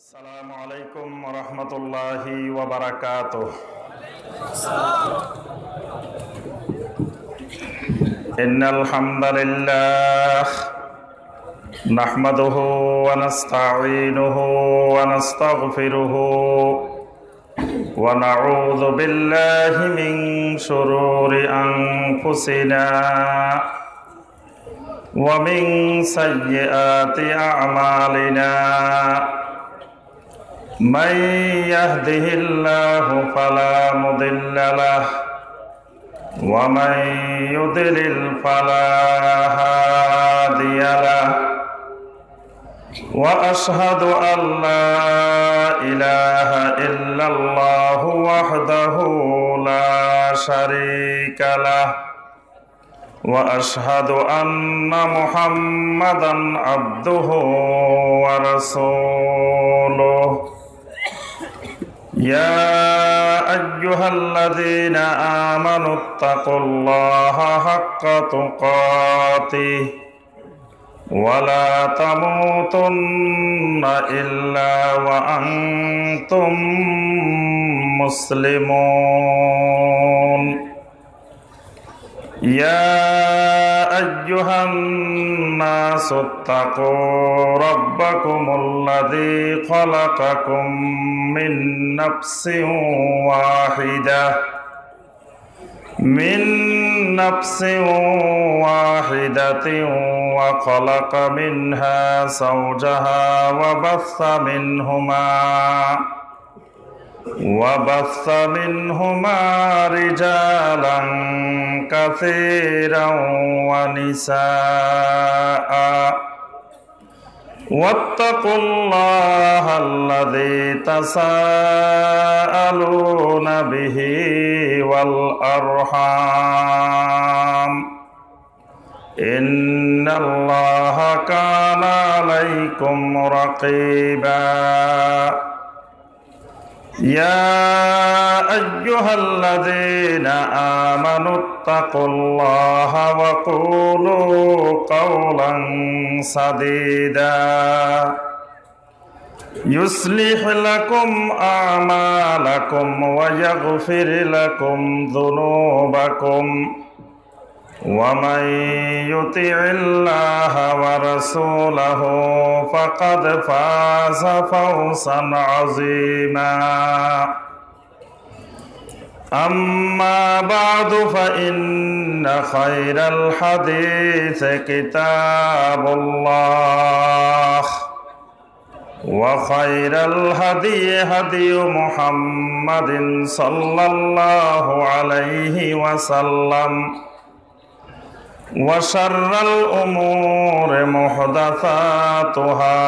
আসসালামু আলাইকুম ওয়া রাহমাতুল্লাহি ওয়া বারাকাতুহু। ইন্নাল হামদালিল্লাহ নাহমাদুহু ওয়া নাস্তাঈনুহু ওয়া নাস্তাগফিরুহু ওয়া নাউযু বিল্লাহি মিন শুরুরি আনফুসিনা ওয়া মিন সাইয়্যাতি আ'মালিনা। من يهده الله فلا مضل له ومن يضلل فلا هادي له وأشهد أن لا إله إلا الله وحده لا شريك له وأشهد أن محمدا عبده ورسوله. يا أيها الذين آمنوا اتقوا الله حق تقاته ولا تموتن إلا وأنتم مسلمون. يا أيها الناس اتقوا ربكم الذي خلقكم من نفس واحدة وخلق منها زوجها وبث منهما رجالا كثيرا ونساء. واتقوا الله الذي تساءلون به والأرحام إن الله كان عليكم رقيبا. يا أيها الذين آمنوا اتقوا الله وقولوا قولا سديدا يصلح لكم أعمالكم ويغفر لكم ذنوبكم ومن يطع الله ورسوله فقد فاز فوزا عظيما. أما بعد فإن خير الحديث كتاب الله وخير الهدي هدي محمد صلى الله عليه وسلم وشر الأمور محدثاتها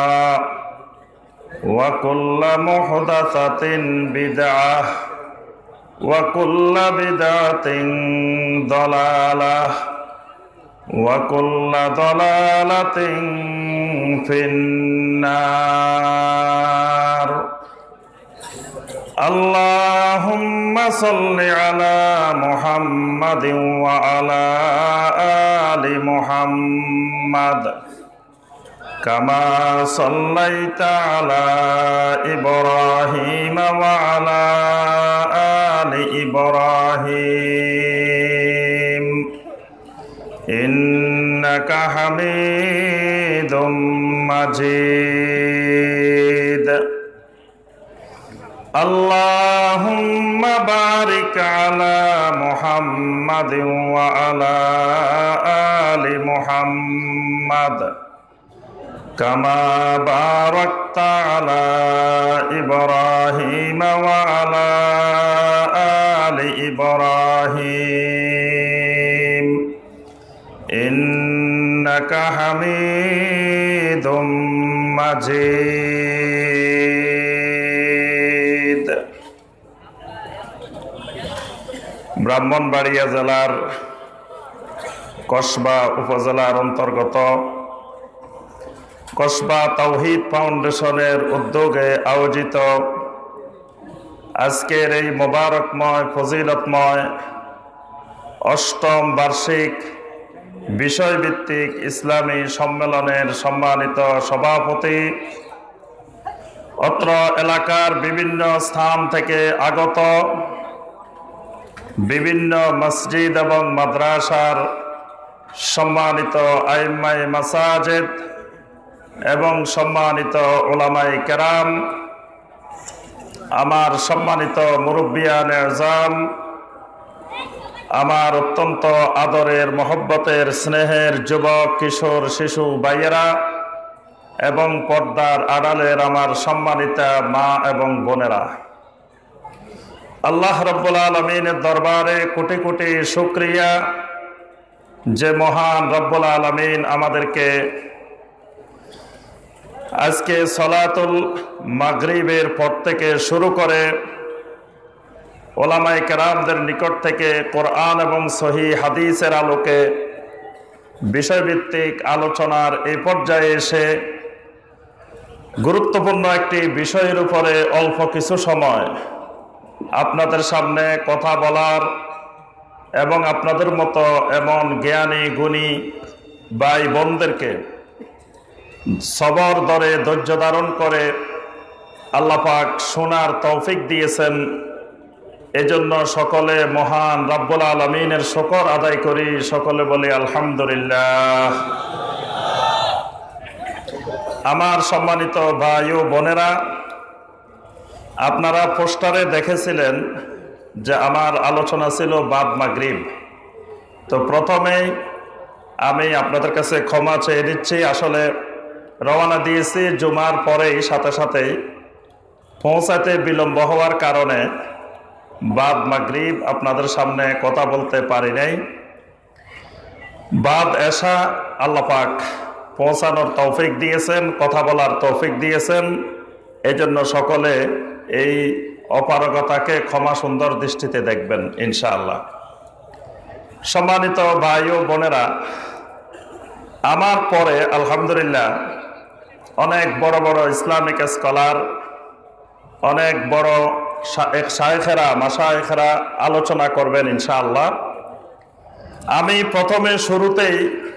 وكل محدثة بدعة وكل بدعة ضلالة وكل ضلالة في النار. اللهم صل على محمد وعلى آل محمد كما صليت على إبراهيم وعلى آل إبراهيم إنك حميد مجيد. اللهم بارك على محمد وعلى آل محمد كما باركت على إبراهيم وعلى آل إبراهيم إنك حميد مجيد. ব্রাহ্মণবাড়িয়া জেলার কসবা উপজেলার অন্তর্গত কসবা তাওহীদ ফাউন্ডেশনের উদ্যোগে আয়োজিত আজকের এই মোবারকময় ফজিলতময় অষ্টম বার্ষিক বিষয়ভিত্তিক ইসলামী সম্মেলনের সম্মানিত সভাপতি অত্র এলাকার বিভিন্ন স্থান থেকে আগত বিভিন্ন মসজিদ এবং মাদ্রাসার সম্মানিত আইম্মায়ে মাসাজিদ এবং সম্মানিত উলামায়ে কেরাম, আমার সম্মানিত মুরব্বিয়ানে আযম, আমার অত্যন্ত আদরের মহব্বতের স্নেহের যুবক কিশোর শিশু ভাইয়েরা এবং পর্দার আড়ালের আমার সম্মানিতা মা এবং বোনেরা, আল্লাহ রাব্বুল আলামিনের দরবারে কোটি কোটি শুকরিয়া যে মহান রব্বুল আলামিন আমাদেরকে আজকে সলাতুল মাগরিবের পর থেকে শুরু করে ওলামায়ে কেরামদের নিকট থেকে কোরআন এবং সহিহ হাদিসের আলোকে বিষয়ভিত্তিক আলোচনার এই পর্যায়ে এসে গুরুত্বপূর্ণ একটি বিষয়ের উপরে অল্প কিছু সময় আপনাদের সামনে কথা বলার এবং আপনাদের মতো এমন জ্ঞানী গুণী ভাই বোনদেরকে সবর ধরে ধৈর্য ধারণ করে আল্লাহ পাক শোনার তৌফিক দিয়েছেন। এজন্য সকলে মহান রব্বুল আলামিনের শুকর আদায় করি, সকলে বলি আলহামদুলিল্লাহ। আমার সম্মানিত ভাই ও বোনেরা, আপনারা পোস্টারে দেখেছিলেন যে আমার আলোচনা ছিল বাদ মাগরিব। তো প্রথমেই আমি আপনাদের কাছে ক্ষমা চেয়ে দিচ্ছি, আসলে রওনা দিয়েছি জুমার পরেই সাথে সাথে পৌঁছাতে বিলম্ব হওয়ার কারণে বাদ মাগরিব আপনাদের সামনে কথা বলতে পারি নাই। বাদ এশা আল্লাহ পাক পৌঁছানোর তৌফিক দিয়েছেন, কথা বলার তৌফিক দিয়েছেন। এজন্য সকলে এই অপারগতাকে ক্ষমা সুন্দর দৃষ্টিতে দেখবেন ইনশাআল্লাহ। সম্মানিত ভাই ও বোনেরা, আমার পরে আলহামদুলিল্লাহ অনেক বড় বড় ইসলামিক স্কলার, অনেক বড় শায়েখেরা মাশায়েখেরা আলোচনা করবেন ইনশাআল্লাহ। আমি প্রথমে শুরুতেই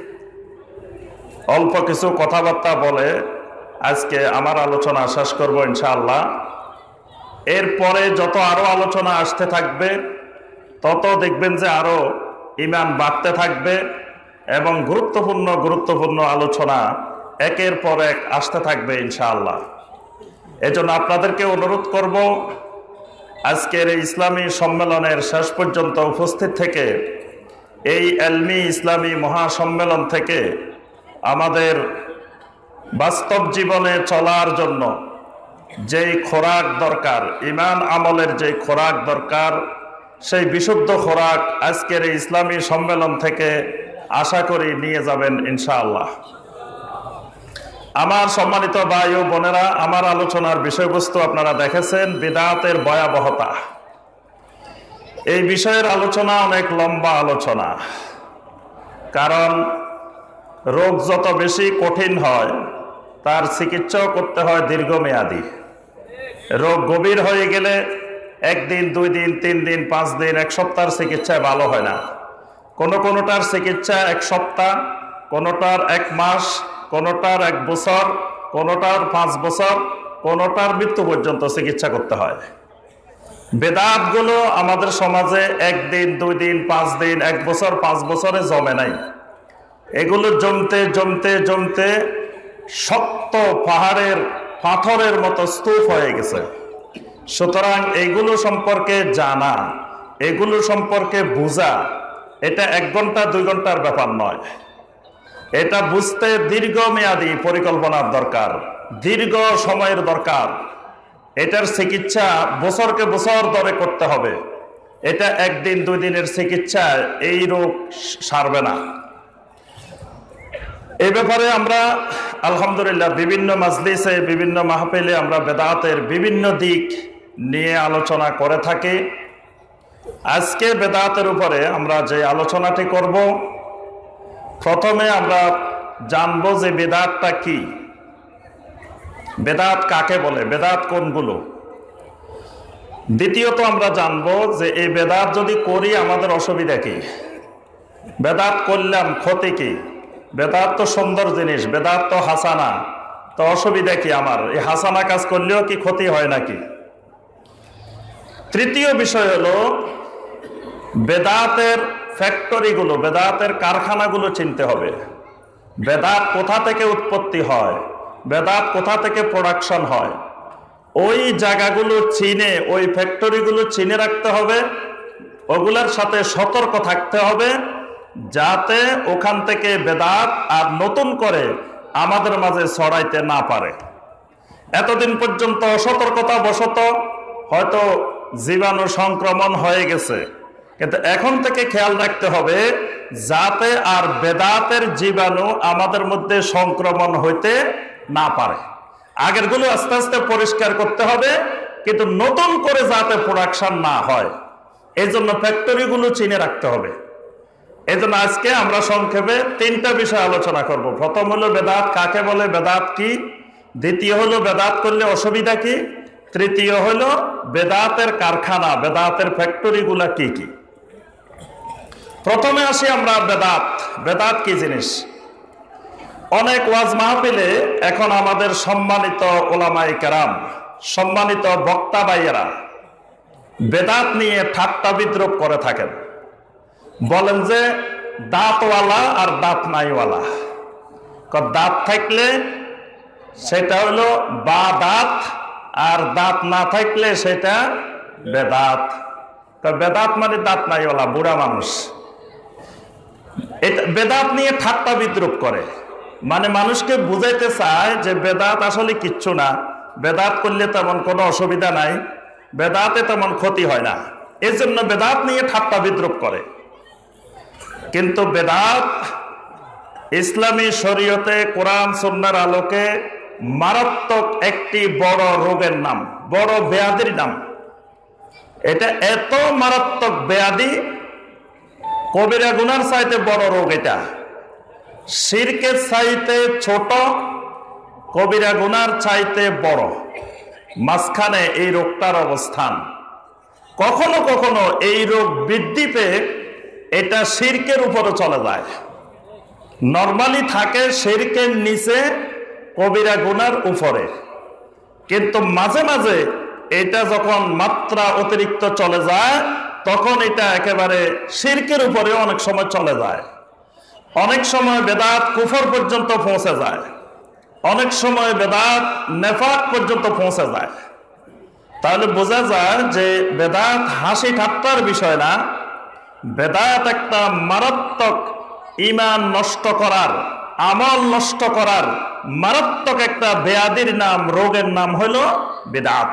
অল্প কিছু কথাবার্তা বলে আজকে আমার আলোচনা শেষ করব ইনশাআল্লাহ। এরপরে যত আরো আলোচনা আসতে থাকবে তত দেখবেন যে আরো ঈমান বাড়তে থাকবে এবং গুরুত্বপূর্ণ আলোচনা একের পর এক আসতে থাকবে ইনশাআল্লাহ। এজন্য আপনাদেরকে অনুরোধ করব আজকের এই ইসলামী সম্মেলনের শেষ পর্যন্ত উপস্থিত থেকে এই এলমি ইসলামী মহাসম্মেলন থেকে আমাদের বাস্তব জীবনে চলার জন্য যেই খোরাক দরকার, ঈমান আমলের যেই খোরাক দরকার, সেই বিশুদ্ধ খোরাক আজকের এই ইসলামী সম্মেলন থেকে আশা করি নিয়ে যাবেন ইনশাআল্লাহ। আমার সম্মানিত ভাই ও বোনেরা, আমার আলোচনার বিষয়বস্তু আপনারা দেখেছেন, বিদআতের ভয়াবহতা। এই বিষয়ের আলোচনা অনেক লম্বা আলোচনা, কারণ রোগ যত বেশি কঠিন হয় তার চিকিৎসাও করতে হয় দীর্ঘমেয়াদী। রোগ গভীর হয়ে গেলে একদিন, 2 দিন, 3 দিন, 5 দিন, 1 সপ্তাহের চিকিৎসায় ভালো হয় না। কোনোটার চিকিৎসা 1 সপ্তাহ, কোনোটার 1 মাস, কোনোটার 1 বছর, কোনোটার 5 বছর, কোনোটার মৃত্যু পর্যন্ত চিকিৎসা করতে হয়। বেদাতগুলো আমাদের সমাজে 1 দিন, 2 দিন, 5 দিন, 1 বছর, 5 বছরে জমে নাই। এগুলো জমতে জমতে জমতে শক্ত পাহাড়ের পাথরের মতো স্তূপ হয়ে গেছে। সুতরাং এগুলো সম্পর্কে জানা, এগুলো সম্পর্কে বোঝা, এটা 1 ঘন্টা 2 ঘন্টার ব্যাপার নয়। এটা বুঝতে দীর্ঘমেয়াদী পরিকল্পনার দরকার, দীর্ঘ সময়ের দরকার। এটার চিকিৎসা বছরকে বছর ধরে করতে হবে। এটা 1 দিন 2 দিনের চিকিৎসা এই রোগ সারবে না। এই ব্যাপারে আমরা আলহামদুলিল্লাহ বিভিন্ন মাজলিসে, বিভিন্ন মাহফিলে আমরা বেদাতের বিভিন্ন দিক নিয়ে আলোচনা করে থাকি। আজকে বেদাতের উপরে আমরা যে আলোচনাটি করব, প্রথমে আমরা জানবো যে বেদাতটা কি, বেদাত কাকে বলে, বেদাত কোনগুলো। দ্বিতীয়ত আমরা জানবো যে এই বেদাত যদি করি আমাদের অসুবিধা কি, বেদাত করলাম ক্ষতি কি। বেদাত তো সুন্দর জিনিস, বেদাত তো হাসানা, তো অসুবিধা কি আমার? এই হাসানা কাজ করলেও কি ক্ষতি হয় নাকি? তৃতীয় বিষয় হলো বেদাতের ফ্যাক্টরিগুলো, বেদাতের কারখানাগুলো চিনতে হবে। বেদাত কোথা থেকে উৎপত্তি হয়, বেদাত কোথা থেকে প্রোডাকশন হয়, ওই জায়গাগুলো চিনে, ওই ফ্যাক্টরিগুলো চিনে রাখতে হবে। ওগুলার সাথে সতর্ক থাকতে হবে যাতে ওখান থেকে বেদাত আর নতুন করে আমাদের মাঝে ছড়াইতে না পারে। এতদিন পর্যন্ত অসতর্কতা বশত হয়তো জীবাণু সংক্রমণ হয়ে গেছে, কিন্তু এখন থেকে খেয়াল রাখতে হবে যাতে আর বেদাতের জীবাণু আমাদের মধ্যে সংক্রমণ হইতে না পারে। আগেরগুলো আস্তে আস্তে পরিষ্কার করতে হবে, কিন্তু নতুন করে যাতে প্রোডাকশন না হয়, এই জন্য ফ্যাক্টরিগুলো চিনে রাখতে হবে। এই জন্য আজকে আমরা সংক্ষেপে তিনটা বিষয় আলোচনা করব। প্রথম হলো বেদাত কাকে বলে, বেদাত কি। দ্বিতীয় হলো বেদাত করলে অসুবিধা কি। তৃতীয় হলো বেদাতের কারখানা, বেদাতের ফ্যাক্টরিগুলা কি কি। প্রথমে আসি আমরা বেদাত। বেদাত কি জিনিস? অনেক ওয়াজ মাহফিলে এখন আমাদের সম্মানিত ওলামায়ে কেরাম, সম্মানিত বক্তা ভাইয়েরা বেদাত নিয়ে ঠাট্টা বিদ্রূপ করে থাকেন। বলেন যে দাঁতওয়ালা আর দাঁত নাইওয়ালা। দাঁত থাকলে সেটা হলো বা দাঁত, আর দাঁত না থাকলে সেটা বেদাত। বেদাত মানে দাঁত নাইওয়ালা, বুড়া মানুষ। এটা বেদাত নিয়ে ঠাট্টা বিদ্রূপ করে, মানে মানুষকে বুঝাইতে চায় যে বেদাত আসলে কিচ্ছু না, বেদাত করলে তেমন কোনো অসুবিধা নাই, বেদাতে তেমন ক্ষতি হয় না, এই জন্য বেদাত নিয়ে ঠাট্টা বিদ্রূপ করে। কিন্তু বেদাত ইসলামী শরীয়তে কোরআন সুন্নাহর আলোকে মারাত্মক একটি বড় রোগের নাম, বড় ব্যাধির নাম। এটা এত মারাত্মক ব্যাধি, কবিরা গুনার চাইতে বড় রোগ এটা। শিরকের চাইতে ছোট, কবিরা গুনার চাইতে বড়, মাঝখানে এই রোগটার অবস্থান। কখনো কখনো এই রোগ বৃদ্ধি পেয়ে এটা শিরকের উপরে চলে যায়। নরমালি থাকে শিরকের নিচে, কবিরা গুনার উপরে, কিন্তু মাঝে মাঝে এটা যখন মাত্রা অতিরিক্ত চলে যায় তখন এটা একেবারে শিরকের উপরে অনেক সময় চলে যায়। অনেক সময় বেদাত কুফর পর্যন্ত পৌঁছে যায়, অনেক সময় বেদাত নেফাক পর্যন্ত পৌঁছে যায়। তাহলে বোঝা যায় যে বেদাত হাসি ঠাট্টার বিষয় না, বেদাত একটা মারাত্মক ঈমান নষ্ট করার, আমল নষ্ট করার মারাত্মক একটা ব্যাধির নাম, রোগের নাম হলো বেদাত।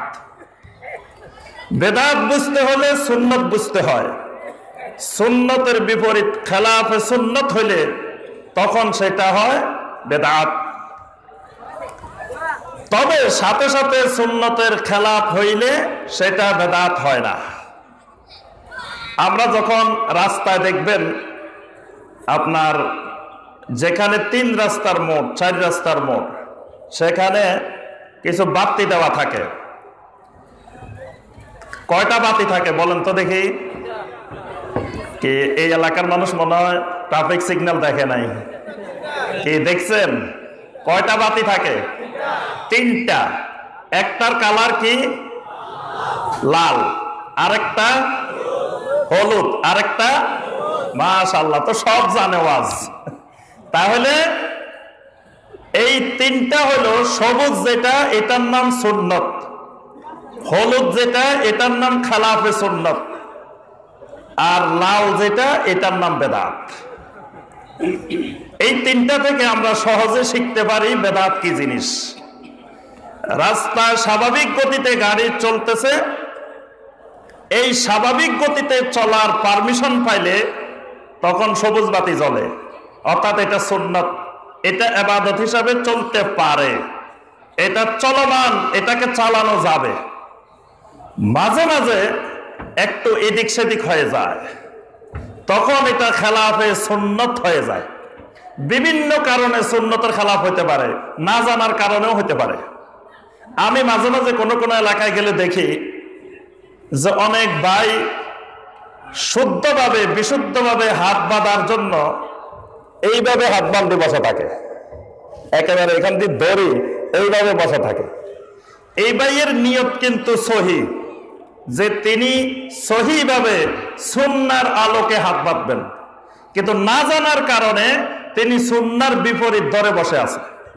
বেদাত বুঝতে হলে সুন্নত বুঝতে হয়। সুন্নতের বিপরীত খেলাফে সুন্নত হইলে তখন সেটা হয় বেদাত। তবে সাথে সাথে সুন্নতের খেলাফ হইলে সেটা বেদাত হয় না। আমরা যখন রাস্তায় দেখবেন আপনার যেখানে 3 রাস্তার মোড়, 4 রাস্তার মোড়, সেখানে কিছু বাতি দেওয়া থাকে। কয়টা বাতি থাকে বলেন তো দেখি? কি এই এলাকার মানুষ মনে হয় ট্রাফিক সিগন্যাল দেখে নাই? কি দেখছেন? কয়টা বাতি থাকে? 3টা। একটার কালার কি? লাল, আরেকটা হলুদ, আরেকটা মাশাআল্লাহ, তো সব জানে ওয়াজ। তাহলে এই 3টা হলো সবুজ যেটা, এটার নাম সুন্নত। হলুদ যেটা, এটার নাম খেলাফে সুন্নত। আর লাল যেটা, এটার নাম বেদাত। এই 3টা থেকে আমরা সহজে শিখতে পারি বেদাত কি জিনিস। রাস্তায় স্বাভাবিক গতিতে গাড়ি চলতেছে, এই স্বাভাবিক গতিতে চলার পারমিশন পাইলে তখন সবুজ বাতি জ্বলে, অর্থাৎ এটা সুন্নত, এটা ইবাদত হিসাবে চলতে পারে, এটা চলমান, এটাকে চালানো যাবে। মাঝে মাঝে একটু এদিক সেদিক হয়ে যায়, তখন এটা খেলাফে সুন্নত হয়ে যায়। বিভিন্ন কারণে সুন্নতের খেলাফ হতে পারে, না জানার কারণেও হতে পারে। আমি মাঝে মাঝে কোনো কোনো এলাকায় গেলে দেখি যে অনেক ভাই শুদ্ধভাবে, বিশুদ্ধভাবে হাত বাঁধার জন্য এইভাবে হাত বাঁধতে বসে থাকে। একেবারে এখান দিয়ে দড়ি এইভাবে বসা থাকে। এই ভাইয়ের নিয়ত কিন্তু সহি, যে তিনি সহিভাবে সুন্নাহর আলোকে হাত বাঁধবেন, কিন্তু না জানার কারণে তিনি সুন্নাহর বিপরীত ধরে বসে আছে।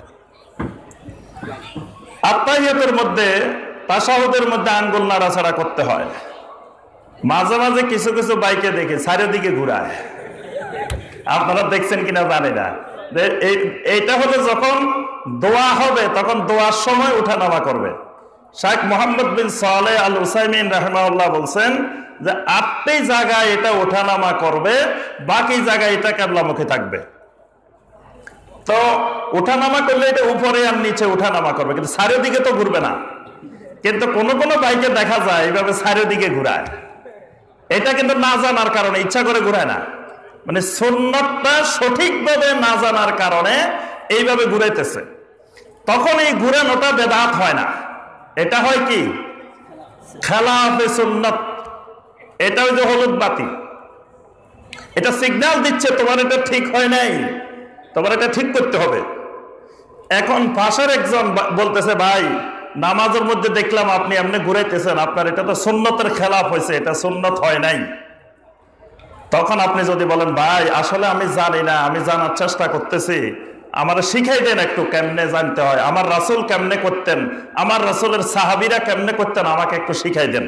আত্তাহিয়াতের মধ্যে, তাশাহুদের মধ্যে আঙ্গুল নাড়াচাড়া করতে হয়। মাঝে মাঝে কিছু কিছু বাইকে দেখে চারিদিকে ঘুরায়, আপনারা দেখছেন কিনা জানি না। এইটা হলো যখন দোয়া হবে তখন দোয়ার সময় উঠানামা করবে। শেখ মোহাম্মদ বিন সালেহ আল উসাইমিন রাহিমাহুল্লাহ বলছেন যে 8টি জায়গায় এটা ওঠানামা করবে, বাকি জায়গায় এটা কিবলামুখী থাকবে। তো ওঠানামা করলে এটা উপরে আর নিচে ওঠানামা করবে, কিন্তু চারিদিকে তো ঘুরবে না। কিন্তু কোন কোন বাইকে দেখা যায় এইভাবে চারিদিকে ঘুরায়। এটা কিন্তু না জানার কারণে, ইচ্ছা করে ঘুরায় না, মানে সুন্নতটা সঠিকভাবে না জানার কারণে এইভাবে ঘুরাইতেছে। তখন এই ঘুরানোটা বেদাত হয় না, এটা হয় কি খেলাফে সুন্নত। এটা ওই যে হলুদ বাতি, এটা সিগন্যাল দিচ্ছে তোমার এটা ঠিক হয় নাই, তোমার এটা ঠিক করতে হবে। এখন পাশের একজন বলতেছে, ভাই নামাজের মধ্যে দেখলাম আপনি এমনি ঘুরাইতেছেন, আপনার এটা তো সুন্নতের খেলাফ হয়েছে, এটা সুন্নত হয় নাই। তখন আপনি যদি বলেন, ভাই আসলে আমি জানি না, আমি জানার চেষ্টা করতেছি, আমার শিখাই দেন একটু কেমনে জানতে হয়, আমার রাসূল কেমনে করতেন, আমার রাসূলের সাহাবীরা কেমনে করতেন, আমাকে একটু শিখাই দেন।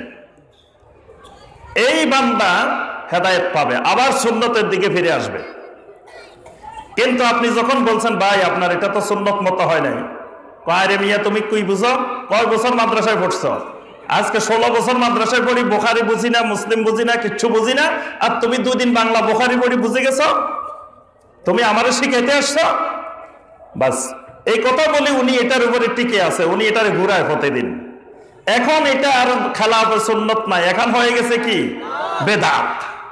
এই বান্দা হেদায়েত পাবে, আবার সুন্নতের দিকে ফিরে আসবে। কিন্তু আপনি যখন বলছেন, ভাই আপনার এটা তো সুন্নত মতো হয় নাই, কয় রে মিয়া তুমি কই বুঝো, কয় বছর মাদ্রাসায় পড়ছো? আজকে 16 বছর মাদ্রাসায় পড়ি, বুখারি বুঝি না, মুসলিম বুঝি না, কিচ্ছু বুঝি না, আর তুমি 2 দিন বাংলা বুখারি পড়ি বুঝে গেছো, তুমি আমারে শিখাইতে আসছো? বাস এই কথা বলে উনি এটার উপরে টিকে আছে, উনি এটার ঘুরায় প্রতিদিন। এখন এটা আর খেলাফে সুন্নত নাই, এখন হয়ে গেছে কি বেদাত।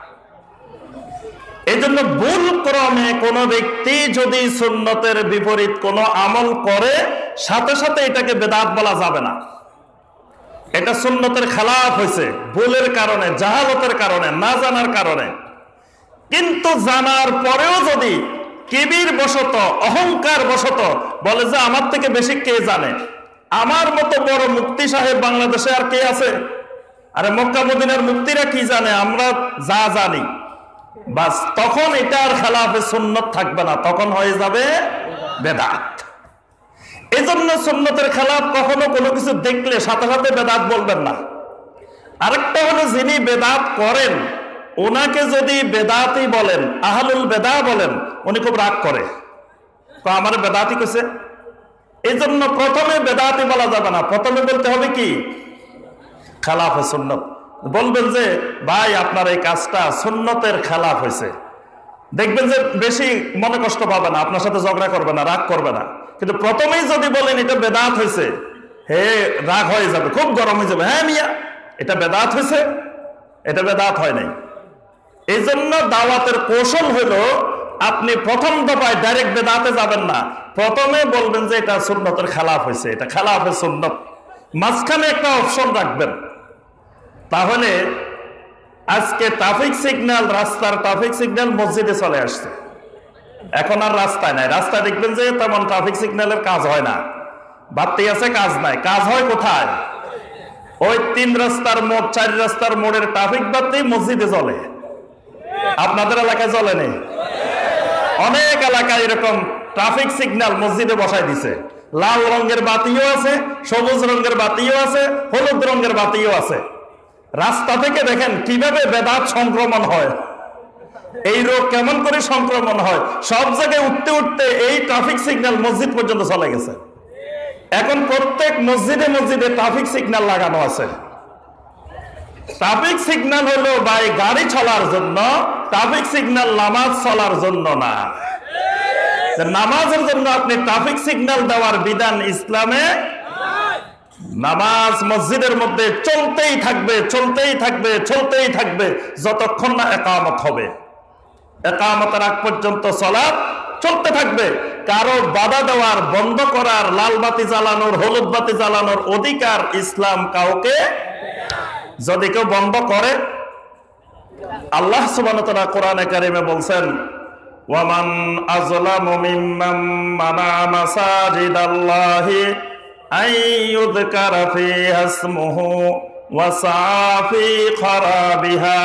এই জন্য ভুল ক্রমে কোন ব্যক্তি যদি সুন্নতের বিপরীত কোন আমল করে, সাথে সাথে এটাকে বেদাত বলা যাবে না। এটা সুন্নতের খেলাফ হয়েছে ভুলের কারণে, জাহালতের কারণে, না জানার কারণে। কিন্তু জানার পরেও যদি কিবির বশত, অহংকার বশত বলে যে আমার থেকে বেশি কে জানে, আমার মতো বড় মুফতি সাহেব বাংলাদেশে আর কে আছে, আরে মক্কা মদিনার মুফতিরা কি জানে, আমরা যা জানি, বাস তখন এটার খেলাফে সুন্নত থাকবে না, তখন হয়ে যাবে বেদাত। এজন্য সুন্নতের খেলাফ কখনো কোনো কিছু দেখলে সাথে সাথে বেদাত বলবেন না। আরেকটা হলো, যিনি বেদাত করেন ওনাকে যদি বেদাতি বলেন, আহলুল বেদা বলেন, উনি খুব রাগ করে, আমার বেদাতি কইছে। এই জন্য প্রথমে বেদাতি বলা যাবে না, প্রথমে বলতে হবে কি খেলাফে সুন্নত। বলবেন যে ভাই আপনার এই কাজটা সুন্নতের খেলাফ হয়েছে, দেখবেন যে বেশি মনে কষ্ট পাবে না, আপনার সাথে ঝগড়া করবে না, রাগ করবে না। কিন্তু প্রথমেই যদি বলেন এটা বেদাত হয়েছে, হে রাগ হয়ে যাবে, খুব গরম হয়ে যাবে, হ্যাঁ মিয়া এটা বেদাত হয়েছে, এটা বেদাত হয় নাই। এই জন্য দাওয়াতের কৌশল হলো, আপনি প্রথম দফায় ডাইরেক্ট বেদাতে যাবেন না, প্রথমে বলবেন যে এটা সুন্নতের খেলাফ হয়েছে, এটা খেলাফে সুন্নত, মাঝখানে একটা অপশন রাখবেন। তাহলে আজকে ট্রাফিক সিগন্যাল, রাস্তার ট্রাফিক সিগন্যাল মসজিদে চলে আসছে, এখন আর রাস্তায় নাই। রাস্তায় দেখবেন যে তেমন ট্রাফিক সিগন্যালের কাজ হয় না, বাড়তি আছে, কাজ নাই। কাজ হয় কোথায়? ওই 3 রাস্তার মোড়, 4 রাস্তার মোড়ের ট্রাফিক বাতি মসজিদে চলে। আপনাদের এলাকায় চলে নেই? অনেক এলাকায় এরকম ট্রাফিক সিগন্যাল মসজিদে বসাই দিছে, লাল রঙের বাতিও আছে, সবুজ রঙের বাতিও আছে, হলুদ রঙের বাতিও আছে। রাস্তা থেকে দেখেন কিভাবে বেদাত সংক্রমণ হয়, এই রোগ কেমন করে সংক্রমণ হয়। সব জায়গায় উঠতে উঠতে এই ট্রাফিক সিগন্যাল মসজিদ পর্যন্ত চলে গেছে। এখন প্রত্যেক মসজিদে মসজিদে ট্রাফিক সিগন্যাল লাগানো আছে। ট্রাফিক সিগন্যাল হলো ভাই গাড়ি চলার জন্য, ট্রাফিক সিগন্যাল নামাজ চলার জন্য না। নামাজের জন্য আপনি ট্রাফিক সিগন্যাল দেওয়ার বিধান ইসলামে। নামাজ মসজিদের মধ্যে চলতেই থাকবে, চলতেই থাকবে, চলতেই থাকবে, যতক্ষণ না ইকামত হবে। ইকামতের আগ পর্যন্ত সালাত চলতে থাকবে। কারো বাধা দেওয়ার, বন্ধ করার, লাল বাতি জ্বালানোর, হলুদ বাতি জ্বালানোর অধিকার ইসলাম কাউকে, যদি কেউ বন্ধ করে, আল্লাহ সুবহানাহু ওয়া তাআলা কোরআনে কারিমে বলছেন, ওয়ামান আযলামু মিম্মান মানা মাসাজিদাল্লাহি আইয়ুযকারা ফিহা ইসমুহু ওয়া সাআ ফি খারাবিহা।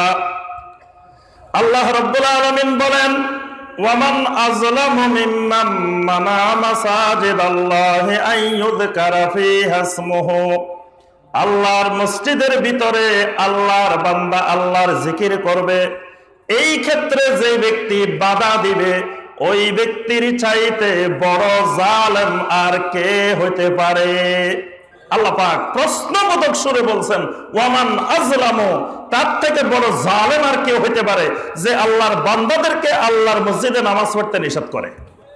আল্লাহ রাব্বুল আলামিন বলেন, ওয়ামান আযলামু মিম্মান মানা মাসাজিদাল্লাহি আইয়ুযকারা ফিহা ইসমুহু। আল্লাহর মসজিদের ভিতরে আল্লাহর বান্দা আল্লাহর জিকির করবে, এই ক্ষেত্রে যে ব্যক্তি বাধা দিবে ওই ব্যক্তির চাইতে বড় জালেম আর কে হইতে পারে? আল্লাহ পাক প্রশ্নবোধক সুরে বলছেন, ওয়ামান আযলামু, তার থেকে বড় জালেম আর কে হইতে পারে যে আল্লাহর বান্দাদেরকে আল্লাহর মসজিদে নামাজ পড়তে নিষেধ করে।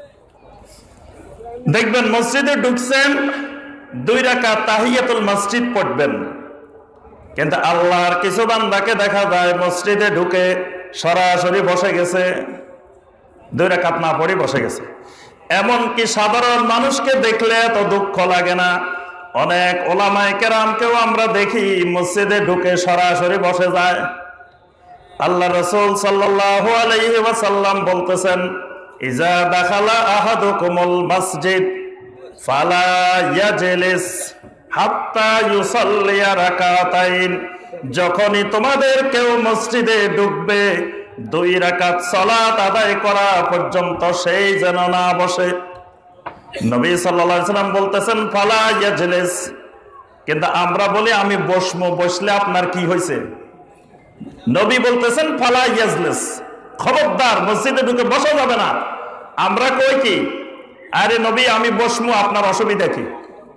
দেখবেন মসজিদে ঢুকছেন, 2 রাকাত তাহিয়াতুল মসজিদ পড়বেন, কিন্তু আল্লাহর কিছু বান্দাকে দেখা যায় মসজিদে ঢুকে সরাসরি বসে গেছে, 2 রাকাত না পড়ে বসে গেছে। এমনকি সাধারণ মানুষকে দেখলে এত দুঃখ লাগে না, অনেক ওলামায়ে কেরামকেও আমরা দেখি মসজিদে ঢুকে সরাসরি বসে যায়। আল্লাহ রাসূল সাল্লাল্লাহু আলাইহি ওয়াসাল্লাম বলতেছেন, ইজা দাখালা আহাদুকুমুল মসজিদ ফালা ইয়াজলিস হাত্তা ইউসাল্লিয়া রাকাতাইন। যখনই তোমাদের কেউ মসজিদে ঢুকবে 2 রাকাত সালাত আদায় করা পর্যন্ত সেই যেন না বসে। নবী সাল্লাল্লাহু আলাইহি ওয়াসাল্লাম বলতেছেন ফালা ইয়াজলিস, কিন্তু আমরা বলি আমি বসবো, বসলে আপনার কি হয়েছে? নবী বলতেছেন ফালা ইয়াজলিস, খবরদার মসজিদে ঢুকে বসা যাবে না। আমরা কই কি, আরে নবী আমি বসবো, আপনার অসুবিধা কি?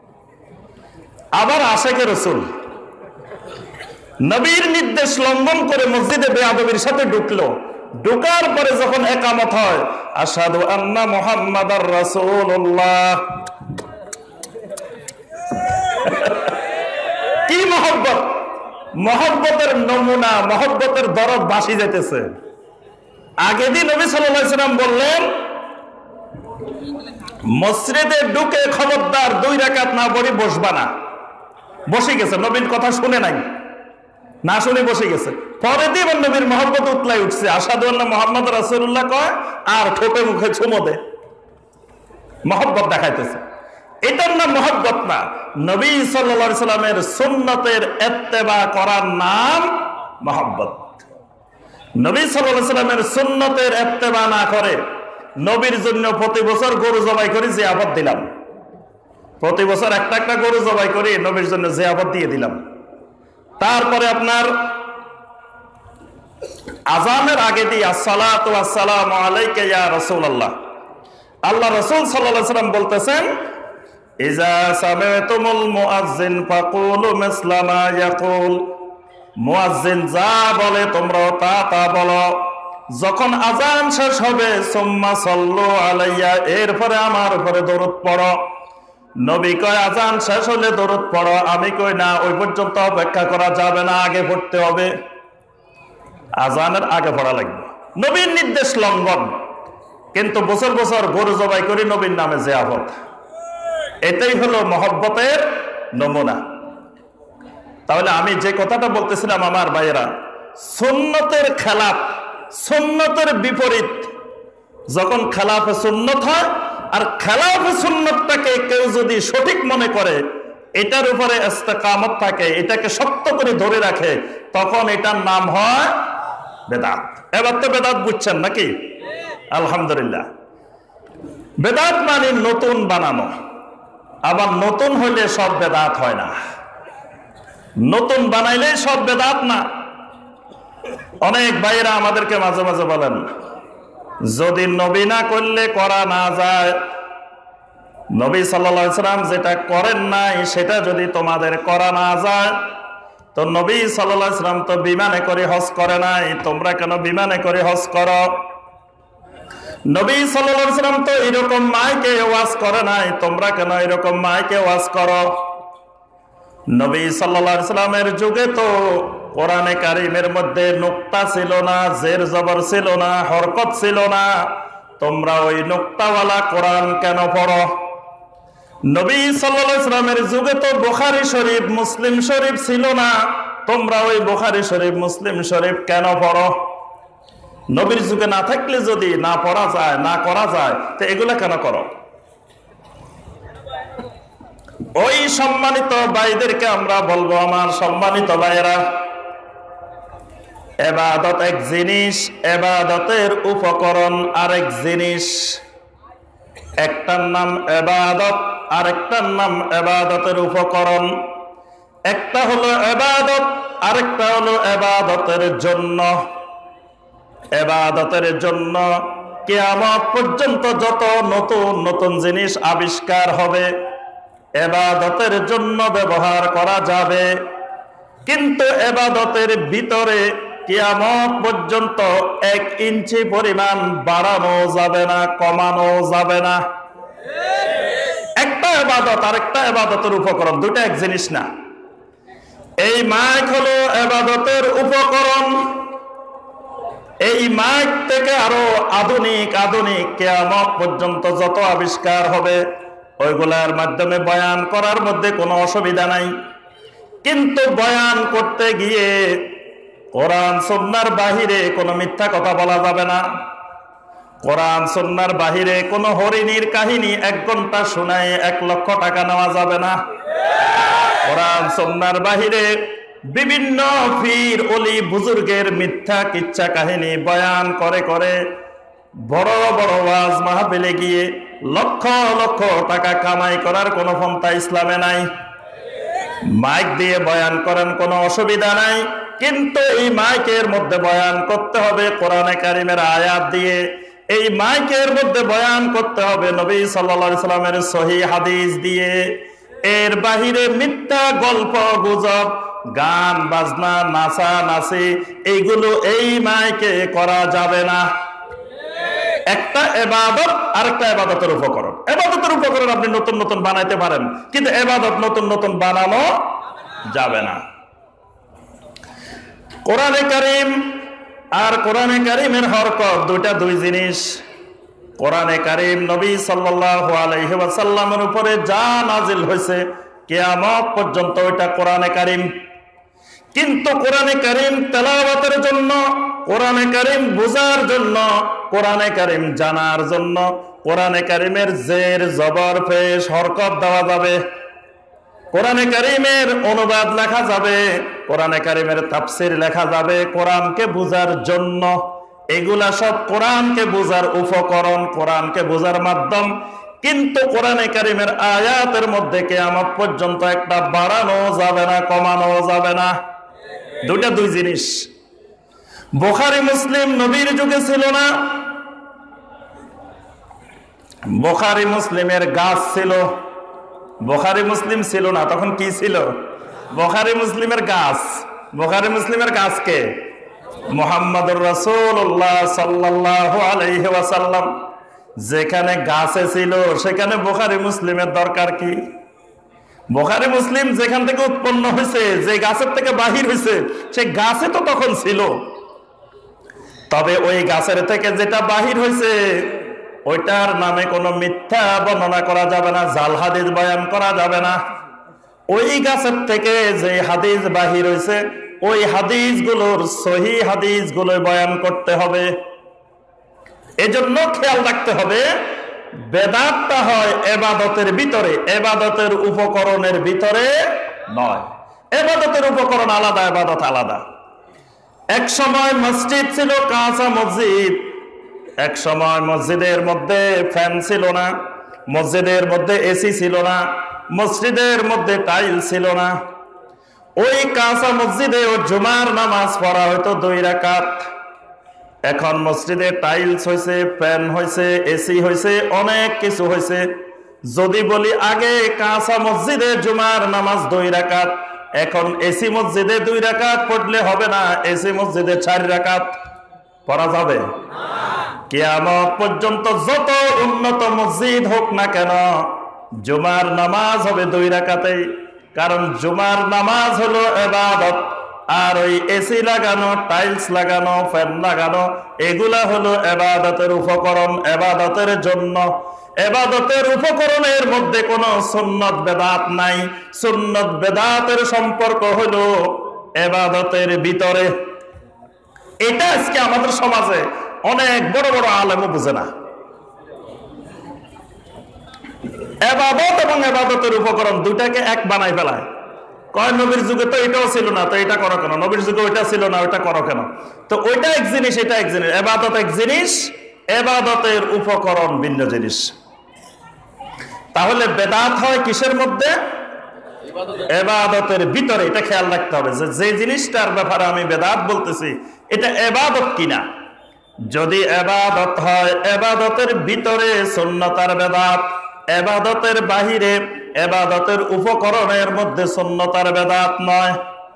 আবার আশেকে রাসূল নবীর নির্দেশ লঙ্ঘন করে মসজিদে বেয়াদবির সাথে ঢুকলো, ঢোকার পরে যখন একামত হয়, আশহাদু আন্না মুহাম্মাদার রাসূলুল্লাহ, কি মহব্বত! মহব্বতের নমুনা, মহব্বতের দরদ বাসি যেতেছে। আগে দিন নবী সাল্লাল্লাহু আলাইহি ওয়াসাল্লাম বললেন, মসজিদে ঢুকে খবরদার 2 রাকাত না পড়ে বসবা না। বসে গেছে, নবীর কথা শুনে নাই, না শুনে বসে গেছে। পরে দিয়ে নবীর মহব্বত উতলাই উঠছে, আশহাদু আন্না মুহাম্মাদ রাসূলুল্লাহ কয় আর ঠোঁটে মুখে চুমো দেয়, মহব্বত দেখাইতেছে। এটার নাম মহব্বত না, নবী সাল্লাল্লাহু আলাইহি সাল্লামের সুন্নতের ইত্তেবা করার নাম মহব্বত। নবী সাল্লাল্লাহু আলাইহি সাল্লামের সুন্নতের ইত্তেবা না করে নবীর জন্য প্রতি বছর গরু জবাই করে জিয়াফত দিলাম, প্রতি বছর একটা গরু জবাই করে নবীর জন্য জিয়াফত দিয়ে দিলাম। তারপরে আপনার আযানের আগে দিয়ে আসসালাতু ওয়াসসালামু আলাইকা ইয়া রাসূলুল্লাহ, আল্লাহ রাসূল সাল্লাল্লাহু আলাইহি সাল্লাম বলতেছেন, ইজা সামি'তুমুল মুআজ্জিন ফাকুলু মিসলা মা ইয়াকুল। মুআজ্জিন যা বলে তোমরাও তা বলো। যখন আযান শেষ হবে, সুম্মা সাল্লু আলাইয়া, এরপরে আমার উপরে দরুদ পড়ো। নবী কয় আযান শেষ হলে দরুদ পড়ো, আমি কই না, ওই পর্যন্ত অপেক্ষা করা যাবে না, আগে পড়তে হবে, আযানের আগে পড়া লাগবে। নবীর নির্দেশ লঙ্ঘন, কিন্তু বছর বছর গরু জবাই করে নবীর নামে জিয়াফত, এটাই হলো মহব্বতের নমুনা। তাহলে আমি যে কথাটা বলতেছিলাম আমার ভাইয়েরা, সুন্নতের খেলাফ, সুন্নতের বিপরীত যখন খেলাফে সুন্নত হয়, আর খেলাফে সুন্নতটাকে কেউ যদি সঠিক মনে করে, এটার উপরে ইস্তেকামত থাকে, এটাকে শক্ত করে ধরে রাখে, তখন এটার নাম হয় বেদাত। এবার তো বেদাত বুঝছেন নাকি? আলহামদুলিল্লাহ। বেদাত মানে নতুন বানানো, আবার নতুন হইলে সব বেদাত হয় না, নতুন বানাইলে সব বেদাত না। অনেক ভাইরা আমাদেরকে মাঝে মাঝে বলেন, যদি নবী না করলে করা না যায়, নবী সাল্লাল্লাহু আলাইহি সাল্লাম যেটা করেন নাই সেটা যদি তোমাদের করা না যায়, তো নবী সাল্লাল্লাহু আলাইহি সাল্লাম তো বিমানে করে হজ করে নাই, তোমরা কেন বিমানে করে হজ করো? নবী সাল্লাল্লাহু আলাইহি সাল্লাম তো এরকম মাইকে ওয়াজ করে নাই, তোমরা কেন এরকম মাইকে ওয়াজ করো? নবী সাল্লাল্লাহু আলাইহি সাল্লামের যুগে তো কোরআনে কারীমের মধ্যে নুকতা ছিল না, জের জবর ছিল না, হরকত ছিল না, তোমরা ওই নুকতাওয়ালা কোরআন কেন পড়ো? নবী সাল্লাল্লাহু আলাইহি সাল্লামের যুগে তো বুখারী শরীফ, মুসলিম শরীফ ছিল না, তোমরা ওই বুখারী শরীফ, মুসলিম শরীফ কেন পড়ো? নবীর যুগে না থাকলে যদি না পড়া যায়, না করা যায়, তো এগুলা কেন করো? ওই সম্মানিত ভাইদেরকে আমরা বলবো, আমার সম্মানিত ভাইয়েরা, ইবাদত এক জিনিস, ইবাদতের উপকরণ আরেক জিনিস। একটার নাম ইবাদত, আরেকটার নাম ইবাদতের উপকরণ। একটা হলো ইবাদত, আরেকটা হলো ইবাদতের জন্য। ইবাদতের জন্য কিয়ামত পর্যন্ত যত নতুন নতুন জিনিস আবিষ্কার হবে, ইবাদতের জন্য ব্যবহার করা যাবে। কিন্তু ইবাদতের ভিতরে কিয়ামত পর্যন্ত 1 ইঞ্চি পরিমাণ বাড়ানো যাবে না, কমানো যাবে না। একটা ইবাদত আরেকটা ইবাদতের উপকরণ, দুটো এক জিনিস না। এই মাইক হলো ইবাদতের উপকরণ। এই মাইক থেকে আরো আধুনিক আধুনিক কিয়ামত পর্যন্ত যত আবিষ্কার হবে, ওইগুলার মাধ্যমে বয়ান করার মধ্যে কোনো অসুবিধা নাই। কিন্তু বয়ান করতে গিয়ে কোরআন সুন্নাহর বাহিরে কোনো মিথ্যা কথা বলা যাবে না। কোরআন সুন্নাহর বাহিরে কোনো হরিণীর কাহিনী 1 ঘন্টা শোনায় 1 লক্ষ টাকা নেওয়া যাবে না। কোরআন সুন্নাহর বাহিরে বিভিন্ন পীর ওলি বুজুর্গের মিথ্যা কিচ্ছা কাহিনী বয়ান করে করে বড় বড় ওয়াজ মাহফিলে গিয়ে লক্ষ লক্ষ টাকা কামাই করার কোনো পন্থা ইসলামে নাই। মাইক দিয়ে বয়ান করেন, কোনো অসুবিধা নাই, কিন্তু এই মাইকের মধ্যে বয়ান করতে হবে কোরআনে কারিমের আয়াত দিয়ে। এই মাইকের মধ্যে বয়ান করতে হবে নবী সাল্লাল্লাহু আলাইহি সাল্লামের সহিহ হাদিস দিয়ে। এর বাহিরে মিথ্যা গল্প গুজব, গান বাজনা, নাচা নাচি, এইগুলো এই মাইকে করা যাবে না। একটা ইবাদত আরেকটা ইবাদতের উপকরণ। ইবাদতের উপকরণ আপনি নতুন নতুন বানাইতে পারেন, কিন্তু ইবাদত নতুন নতুন বানানো যাবে না। কোরআনে কারীম আর কোরআনে কারীমের হরকত দুইটা দুই জিনিস। কোরআনে কারীম নবী সাল্লাল্লাহু আলাইহি ওয়াসাল্লামের উপরে যা নাজিল হয়েছে কিয়ামত পর্যন্ত ওইটা কোরআনে কারীম। কিন্তু কোরআনে কারীম তেলাওয়াতের জন্য, কোরআনে কারীম বোঝার জন্য, কোরআনে কারীম জানার জন্য কোরআনে কারীমের জের জবর পেশ হরকত দেওয়া যাবে। কোরআনে কারীমের অনুবাদ লেখা যাবে, কোরআনে কারীমের তাফসীর লেখা যাবে কোরআনকে বোঝার জন্য। এগুলা সব কোরআনকে বোঝার উপকরণ, কোরআনকে বোঝার মাধ্যম। কিন্তু কোরআনে কারীমের আয়াতের মধ্যে কিয়ামত পর্যন্ত একটা বাড়ানো যাবে না, কমানো যাবে না। দুইটা দুই জিনিস। বুখারী মুসলিম নবীর যুগে ছিল না। বুখারী মুসলিমের গাছ ছিল, বুখারী মুসলিম ছিল না, তখন কি ছিল? বুখারী মুসলিমের গাছ। বুখারী মুসলিমের গাছকে মুহাম্মদুর রাসূলুল্লাহ সাল্লাল্লাহু আলাইহি ওয়াসাল্লাম যেখানে গাছে ছিল সেখানে বুখারী মুসলিমের দরকার কি? বুখারী মুসলিম যেখান থেকে উৎপন্ন হয়েছে, যে গাছের থেকে বাহির হয়েছে, সেই গাছে তো তখন ছিল। তবে ওই গাছের থেকে যেটা বাহির হয়েছে ওইটার নামে কোনো মিথ্যা বর্ণনা করা যাবে না, জাল হাদিস বয়ান করা যাবে না। ওই গাছের থেকে যে হাদিস বাহির হয়েছে ওই হাদিসগুলোর সহিহ হাদিসগুলো বয়ান করতে হবে। এজন্য খেয়াল রাখতে হবে বেদাতটা হয় ইবাদতের ভিতরে, ইবাদতের উপকরণের ভিতরে নয়। ইবাদতের উপকরণ আলাদা, ইবাদত আলাদা। এক সময় মসজিদ ছিল কাঁচা মসজিদ, এক সময় মসজিদের মধ্যে ফ্যান ছিল না, মসজিদের মধ্যে এসি ছিল না, মসজিদের মধ্যে টাইল ছিল না। ওই কাঁচা মসজিদে ও জুমার নামাজ পড়া হয়তো 2 রাকাত। এখন মসজিদে টাইলস হয়েছে, ফ্যান হয়েছে, এসি হয়েছে, অনেক কিছু হয়েছে। যদি বলি আগে কাঁচা মসজিদে জুমার নামাজ 2 রাকাত, এখন এসি মসজিদে 2 রাকাত পড়লে হবে না, এসি মসজিদে 4 রাকাত পড়া যাবে? কিয়ামত পর্যন্ত যত উন্নত মসজিদ হোক না কেন জুমার নামাজ হবে 2 রাকাতেই। কারণ জুমার নামাজ হলো ইবাদত, আর ওই এসি লাগানো, টাইলস লাগানো, ফ্যান লাগানো এগুলা হলো ইবাদতের উপকরণ, ইবাদতের জন্য। ইবাদতের উপকরণের মধ্যে কোনো সুন্নত বেদাত নাই। সুন্নত বেদাতের সম্পর্ক হলো ইবাদতের ভিতরে। এটা আজকে আমাদের সমাজে অনেক বড় বড় আলেমও বুঝে না। এবাদত এবং এবাদতের উপকরণ দুটাকে এক বানাই ফেলায়। কয় নবীর যুগে তো এটাও ছিল না, তো এটা করো কেন? নবীর যুগে ওইটা ছিল না, ওইটা করো কেন? তো ওইটা এক জিনিস, এটা এক জিনিস। এবাদত এক জিনিস, এবাদতের উপকরণ ভিন্ন জিনিস। তাহলে বেদাত হয় কিসের মধ্যে? এবাদতের ভিতরে। এটা খেয়াল রাখতে হবে যে জিনিসটার ব্যাপারে আমি বেদাত বলতেছি এটা এবাদত কিনা। যদি এবাদত হয়, এবাদতের ভিতরে সুন্নতার বেদাত, এবাদতের বাহিরে এবাদতের উপকরণের মধ্যে সুন্নতার বেদাত নয়।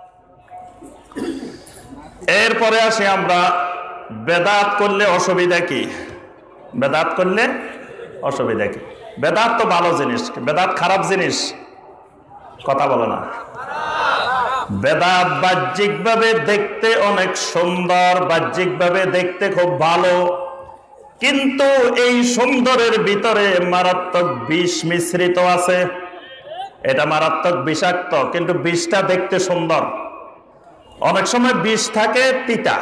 এরপরে আসি আমরা বেদাত করলে অসুবিধা কি? বেদাত করলে অসুবিধা কি? বেদাত তো ভালো জিনিস, বেদাত খারাপ জিনিস? কথা বলে না। বেদাত বাহ্যিকভাবে দেখতে অনেক সুন্দর, বাহ্যিকভাবে দেখতে খুব ভালো, কিন্তু এই সুন্দরের ভিতরে মারাত্মক বিষ মিশ্রিত আছে। এটা মারাত্মক বিষাক্ত, কিন্তু বিষটা দেখতে সুন্দর। অনেক সময় বিষ থাকে তিতা,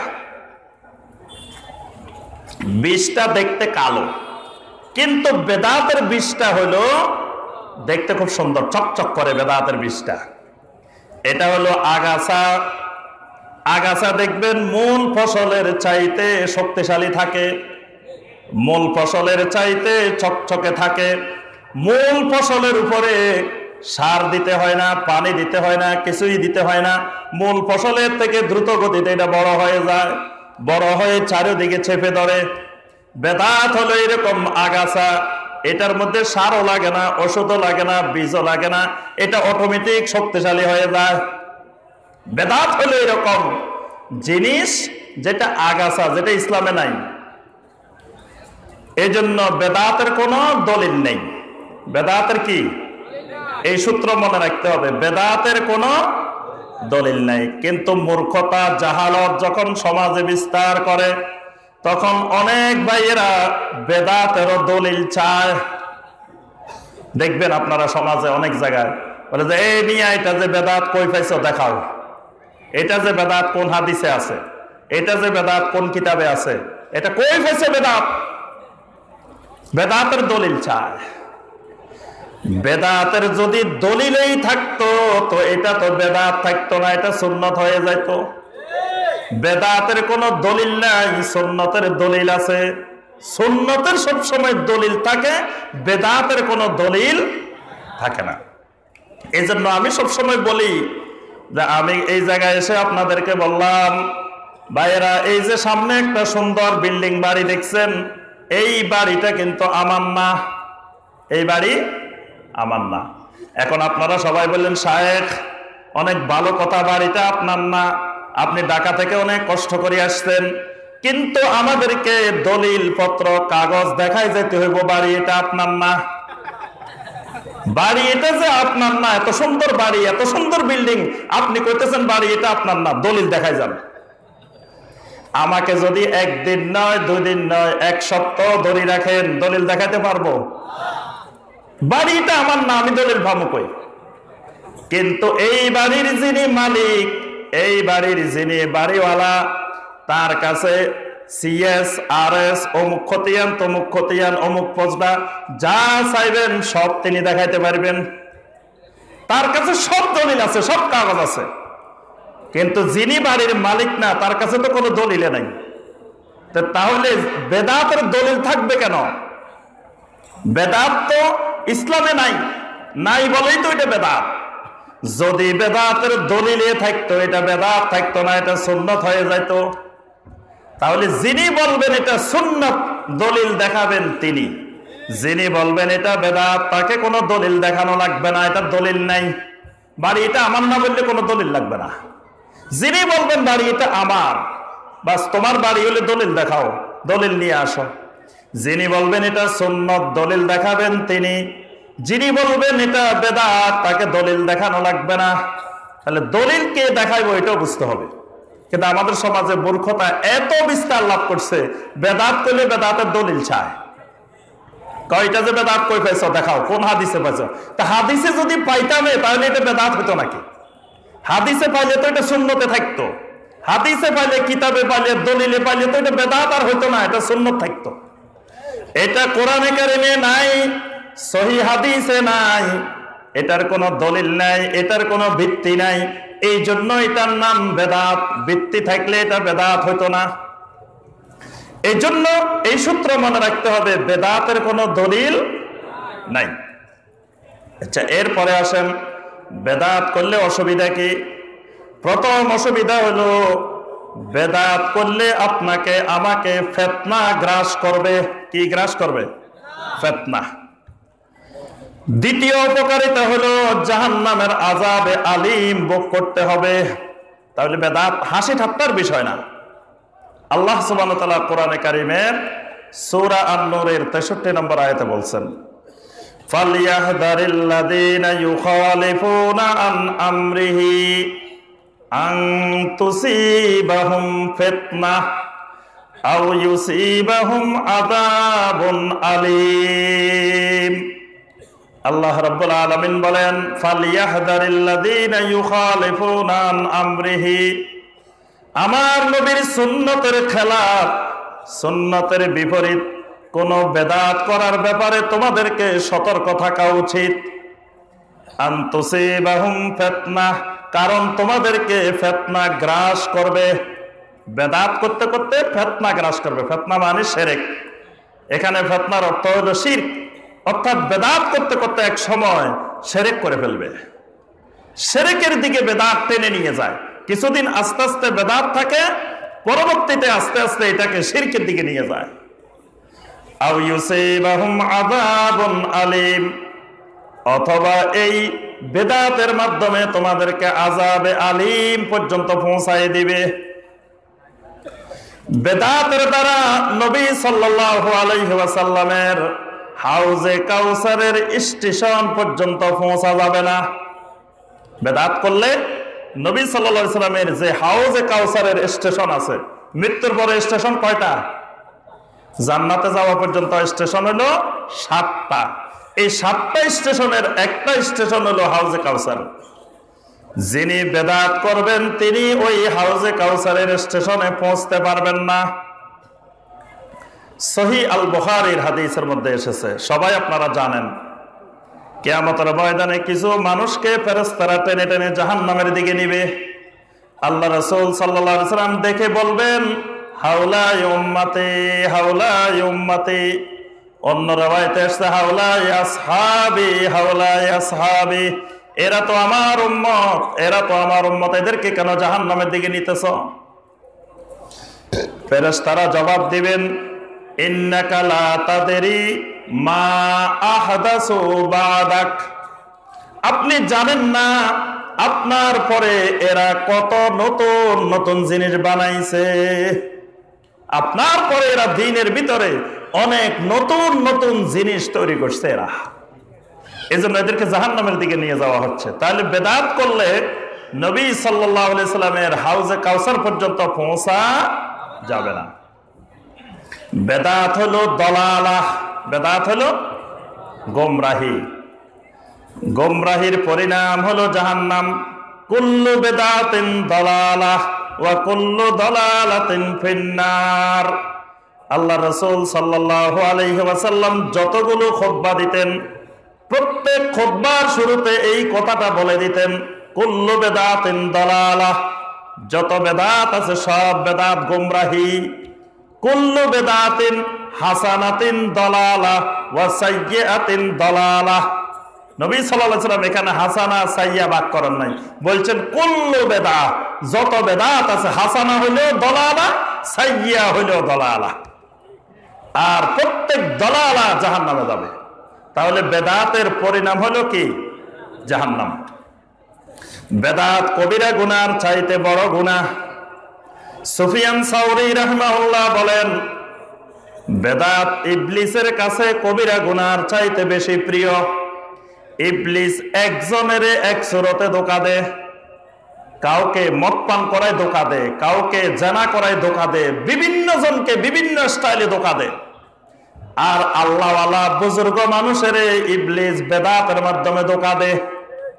বিষটা দেখতে কালো, কিন্তু বেদাতের বিষটা হলো দেখতে খুব সুন্দর, চকচক করে বেদাতের বিষটা। এটা হলো আগাছা। আগাছা দেখবেন মূল ফসলের চাইতে শক্তিশালী থাকে, মূল ফসলের চাইতে চকচকে থাকে। মূল ফসলের উপরে সার দিতে হয় না, পানি দিতে হয় না, কিছুই দিতে হয় না। মূল ফসলের থেকে দ্রুত গতিতে এটা বড় হয়ে যায়, বড় হয়ে চারিদিকে চেপে ধরে। বেদাত হলো এরকম আগাছা, এটার মধ্যে সারও লাগে না, ওষুধও লাগে না, বীজও লাগে না, এটা অটোমেটিক শক্তিশালী হয়ে যায়। বেদাত হলো এরকম জিনিস যেটা আগাছা, যেটা ইসলামে নাই। এই জন্য বেদাতের কোনো দলিল নেই। বেদাতের কি? এই সূত্র মনে রাখতে হবে, বেদাতের কোনো দলিল নাই। কিন্তু মূর্খতা, জাহালত যখন সমাজে বিস্তার করে, তখন অনেক ভাইয়েরা বেদাতেরও দলিল চায়। দেখবেন আপনারা সমাজে অনেক জায়গায় বলে যে এই নিয়ে এটা যে বেদাত কই পাইছো দেখাও, এটা যে বেদাত কোন হাদিসে আছে, এটা যে বেদাত কোন কিতাবে আছে, এটা কই পাইছে বেদাত। বেদাতের দলিল চায়। বেদাতের যদি দলিলেই থাকতো তো এটা তো বেদাত থাকতো না, এটা সুন্নত হয়ে যাইতো। বেদাতের কোনো দলিল নাই, সুন্নতের দলিল আছে। সুন্নতের সবসময় দলিল থাকে, বেদাতের কোনো দলিল থাকে না। এই জন্য আমি সবসময় বলি যে আমি এই জায়গায় এসে আপনাদেরকে বললাম, ভাইয়েরা এই যে সামনে একটা সুন্দর বিল্ডিং বাড়ি দেখছেন, এই বাড়িটা কিন্তু আমার না, এই বাড়ি আমার না। এখন আপনারা সবাই বললেন শায়েখ অনেক ভালো কথা, বাড়িটা আপনার না, আপনি ঢাকা থেকে অনেক কষ্ট করে আসছেন, কিন্তু আমাদেরকে দলিল পত্র কাগজ দেখাই যেতে হইব বাড়ি এটা আপনার না। বাড়ি এটা যে আপনার না, এত সুন্দর বাড়ি, এত সুন্দর বিল্ডিং, আপনি কইতেছেন বাড়ি এটা আপনার না, দলিল দেখাই যান। আমাকে যদি একদিন নয়, 2 দিন নয়, 1 সপ্তাহ ধরে রাখেন, দলিল দেখাতে পারবো? বাড়িটা আমার না, আমি দলিল ভাবো কই? কিন্তু এই বাড়ির যিনি মালিক, এই বাড়ির যিনি বাড়িওয়ালা, তার কাছে সিএস, আরএস, অমুক খতিয়ান, তমুক খতিয়ান, অমুক পজডা যা চাইবেন সব তিনি দেখাইতে পারবেন। তার কাছে সব দলিল আছে, সব কাগজ আছে, কিন্তু যিনি বাড়ির মালিক না, তার কাছে তো কোনো দলিলে নাই। তাহলে বেদাতের দলিল থাকবে কেন? বেদাত তো ইসলামে নাই, নাই বলেই তো এটা বেদাত। যদি বেদাতের দলিলে থাকতো এটা বেদাত থাকতো না, এটা সুন্নত হয়ে যাইত। তাহলে যিনি বলবেন এটা সুন্নত, দলিল দেখাবেন তিনি। যিনি বলবেন এটা বেদাত, তাকে কোনো দলিল দেখানো লাগবে না, এটা দলিল নাই। বাড়ি এটা আমার না বললে কোনো দলিল লাগবে না। যিনি বলবেন বাড়ি এটা আমার, বাস তোমার বাড়ি হলে দলিল দেখাও, দলিল নিয়ে আসো। যিনি বলবেন এটা সুন্নত, দলিল দেখাবেন তিনি। যিনি বলবেন এটা বেদাত, তাকে দলিল দেখানো লাগবে না। তাহলে দলিল কে দেখাইবো এটাও বুঝতে হবে। কিন্তু আমাদের সমাজে মূর্খতা এত বিস্তার লাভ করছে, বেদাত করলে বেদাতের দলিল চায়। কয়টা যে বেদাত কই পাইছো দেখাও, কোন হাদিসে পাইছো? তা হাদিসে যদি পাইতামে তাহলে এটা বেদাত হতো নাকি? হাদিসে পাইলে তো এটা সুন্নতে থাকতো। হাদিসে পাইলে, কিতাবে পাইলে, দলিলে পাইলে তো এটা বেদাত আর হইতো না, এটা সুন্নত থাকতো। এটা কোরআনে কারিমে নাই, সহিহ হাদিসে নাই, এটার কোনো দলিল নাই, এটার কোনো ভিত্তি নাই, এই জন্য এটার নাম বেদাত। ভিত্তি থাকলে এটা বেদাত হইতো না। এই জন্য এই সূত্র মনে রাখতে হবে, বেদাতের কোনো দলিল নাই। আচ্ছা, এরপরে আসেন বেদাত করলে অসুবিধা কি? প্রথম অসুবিধা হলো বেদাত করলে আপনাকে আমাকে ফিতনা গ্রাস করবে। কি গ্রাস করবে? ফিতনা। দ্বিতীয় উপকারিতা হলো জাহান্নামের আযাবে আলিম ভোগ করতে হবে। তাহলে বেদাত হাসি ঠাট্টার বিষয় না। আল্লাহ সুবহানাহু ওয়া তাআলা কোরআনে কারিমের সূরা আন-নূরের 63 নম্বর আয়াতে বলছেন, ফালইয়াহদারিল্লাযীনা ইউখালিফুনা আন আমরিহি আন তুসিবাহুম ফিতনাহ আও ইউসিবাহুম আযাবুন আলীম। আল্লাহ রাব্বুল আলামিন বলেন, ফালইয়াহদারিল্লাযীনা ইউখালিফুনা আন আমরিহি, আমার নবীর সুন্নতের খেলাফ, সুন্নতের বিপরীত কোন বেদাত করার ব্যাপারে তোমাদেরকে সতর্ক থাকা উচিত। আন তুসিবাহুম ফিতনাহ, কারণ তোমাদেরকে ফিতনা গ্রাস করবে। বেদাত করতে করতে ফিতনা গ্রাস করবে। ফিতনা মানে শিরক। এখানে ফিতনার অর্থ হলো শিরক, অর্থাৎ বেদাত করতে করতে এক সময় শিরক করে ফেলবে। শিরকের দিকে বেদাত টেনে নিয়ে যায়। কিছুদিন আস্তে আস্তে বেদাত থাকে, পরবর্তীতে আস্তে আস্তে এটাকে শিরকের দিকে নিয়ে যায়। আও ইউসিবাহুম আযাবুন আলীম, অথবা এই বেদাতের মাধ্যমে তোমাদেরকে আযাবে আলীম পর্যন্ত পৌঁছায় দিবে। বেদাতের দ্বারা নবী সাল্লাল্লাহু আলাইহি ওয়াসাল্লামের হাউজে কাউসারের স্টেশন পর্যন্ত পৌঁছা যাবে না। বেদাত করলে নবী সাল্লাল্লাহু আলাইহি ওয়াসাল্লামের যে হাউজে কাউসারের স্টেশন আছে, মৃত্যুর পরে স্টেশন কয়টা? জান্নাতে যাওয়া পর্যন্ত স্টেশন হলো 7টা। এই 7টা স্টেশনের একটা স্টেশন হলো হাউজে কাউসার। যিনি বেদাত করবেন তিনি ওই হাউজে কাউসারের স্টেশনে পৌঁছতে পারবেন না। সহিহ আল বুখারীর হাদিসের মধ্যে এসেছে, সবাই আপনারা জানেন, কিয়ামতের ময়দানে কিছু মানুষকে ফেরেশতারা টেনে টেনে জাহান্নামের দিকে নিবে। আল্লাহ রাসূল সাল্লাল্লাহু আলাইহি ওয়াসাল্লাম দেখে বলবেন, হাউলাই উম্মতি, হাউলাই উম্মতি। অন্য রাওয়ায়াতে এসেছে হাউলাই আসহাবি, হাউলাই আসহাবি। এরা তো আমার উম্মত, এরা তো আমার উম্মত, এদেরকে কেন জাহান্নামের দিকে নিতেছ? ফেরেশতারা জবাব দিবেন, ইন্নাকা লা তাদরি মা আহদাসু বাদাক, আপনি জানেন না আপনার পরে এরা কত নতুন নতুন জিনিস বানাইছে। আপনার পরে এরা দ্বীনের ভিতরে অনেক নতুন নতুন জিনিস তৈরি করছে এরা, এজন্য এদেরকে জাহান্নামের দিকে নিয়ে যাওয়া হচ্ছে। তাহলে বেদাত করলে নবী সাল্লাল্লাহু আলাইহি সাল্লামের হাউজে কাউসার পর্যন্ত পৌঁছা যাবে না। বেদাত হলো দলালাহ, বেদাত হলো গোমরাহি। গোমরাহির পরিণাম হলো জাহান্নাম। কুল্লু বেদাতিন দলালাহ ওয়া কুল্লু দলালাতিন ফিন্নার। আল্লাহ রাসূল সাল্লাল্লাহু আলাইহি ওয়াসাল্লাম যতগুলো খুতবা দিতেন, প্রত্যেক খুতবার শুরুতে এই কথাটা বলে দিতেন, কুল্লু বেদাতিন দলালাহ, যত বেদাত আছে সব বেদাত গোমরাহি। কুল্লু বেদাতিন হাসানাতিন দলালাহ ওয়া সাইয়্যাতিন দলালাহ। নবী সাল্লাল্লাহু আলাইহি ওয়াসাল্লাম এখানে হাসানা সাইয়্যা ভাগ করেন নাই, বলছেন কুল্লু বেদাত, যত বেদাত আছে হাসানা হইলেও দলালা, সাইয়্যা হইলেও দলালা, আর প্রত্যেক দলালা জাহান্নামে যাবে। তাহলে বেদাতের পরিণাম হলো কি? জাহান্নাম। বেদাত কবিরা গুনার চাইতে বড় গুনাহ। সুফিয়ান সাউরী রাহিমাহুল্লাহ বলেন, বেদাত ইবলিসের কাছে কবিরা গুনার চাইতে বেশি প্রিয়। ইবলিস একজনের এক সুরতে ধোঁকা দেয়, কাউকে মদ পান করায় ধোঁকা দেয়, কাউকে জেনা করায় ধোঁকা দেয়, বিভিন্ন জনকে বিভিন্ন স্টাইলে ধোঁকা দেয়। আর আল্লাহওয়ালা বুজুর্গ মানুষের ইবলিস বেদাতের মাধ্যমে ধোঁকা দেয়।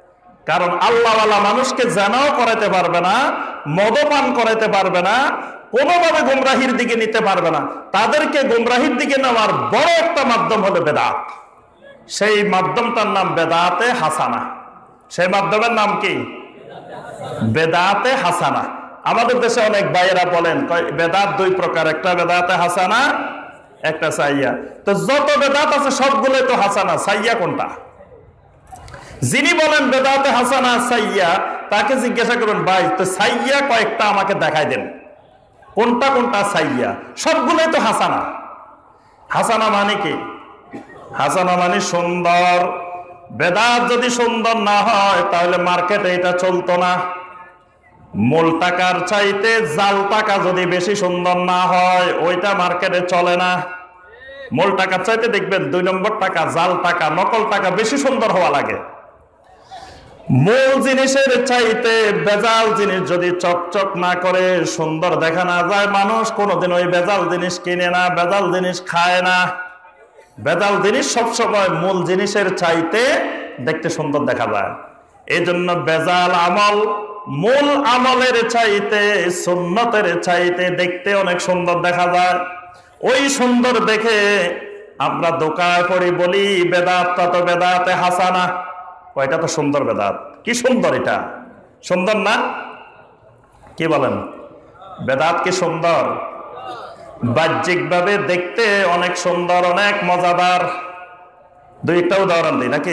কারণ আল্লাহওয়ালা মানুষকে জানাও করাতে পারবে না, মদপান করাতে পারবে না, কোনোভাবে গুমরাহির দিকে নিতে পারবে না। তাদেরকে গুমরাহির দিকে নেওয়ার বড় একটা মাধ্যম হলো বেদাত। সেই মাধ্যমটার নাম বেদাতে হাসানা। সেই মাধ্যমের নাম কি? বেদাতে হাসানা। আমাদের দেশে অনেক ভাইয়েরা বলেন বেদাত দুই প্রকার, একটা বেদাতে হাসানা, একটা সাইয়া। তো যত বেদাত আছে সবগুলোই তো হাসানা, সাইয়া কোনটা? যিনি বলেন বেদাতে হাসানা সাইয়া, তাকে জিজ্ঞাসা করুন, ভাই তো সাইয়া কয়েকটা আমাকে দেখাই দেন, কোনটা কোনটা সাইয়া? সবগুলোই তো হাসানা। হাসানা মানে কি? হাসানা মানে সুন্দর। বেদাত যদি সুন্দর না হয় তাহলে মার্কেটে এটা চলতো না। মূল টাকার চাইতে জাল টাকা যদি বেশি সুন্দর না হয় ওইটা মার্কেটে চলে না। মূল টাকার চাইতে দেখবেন 2 নম্বর টাকা, জাল টাকা, নকল টাকা বেশি সুন্দর হওয়া লাগে। মূল জিনিসের চাইতে বেজাল জিনিস যদি চকচক না করে, সুন্দর দেখা না যায়, মানুষ কোনোদিন ওই বেজাল জিনিস কিনে না, বেজাল জিনিস খায় না। বেজাল জিনিস সবসময় মূল জিনিসের চাইতে দেখতে সুন্দর দেখা যায়। এই জন্য বেজাল আমল মূল আমলের চাইতে, সুন্নতের চাইতে দেখতে অনেক সুন্দর দেখা যায়। ওই সুন্দর দেখে আমরা দোকায় পড়ি, বলি বেদাতটা তো বেদাতে হাসানা। এটা তো সুন্দর বেদাত। কি সুন্দর! এটা সুন্দর না? কি বলেন? বেদাত কি সুন্দর? বাহ্যিক ভাবে দেখতে অনেক সুন্দর, অনেক মজাদার। দুই একটা উদাহরণ দিই নাকি?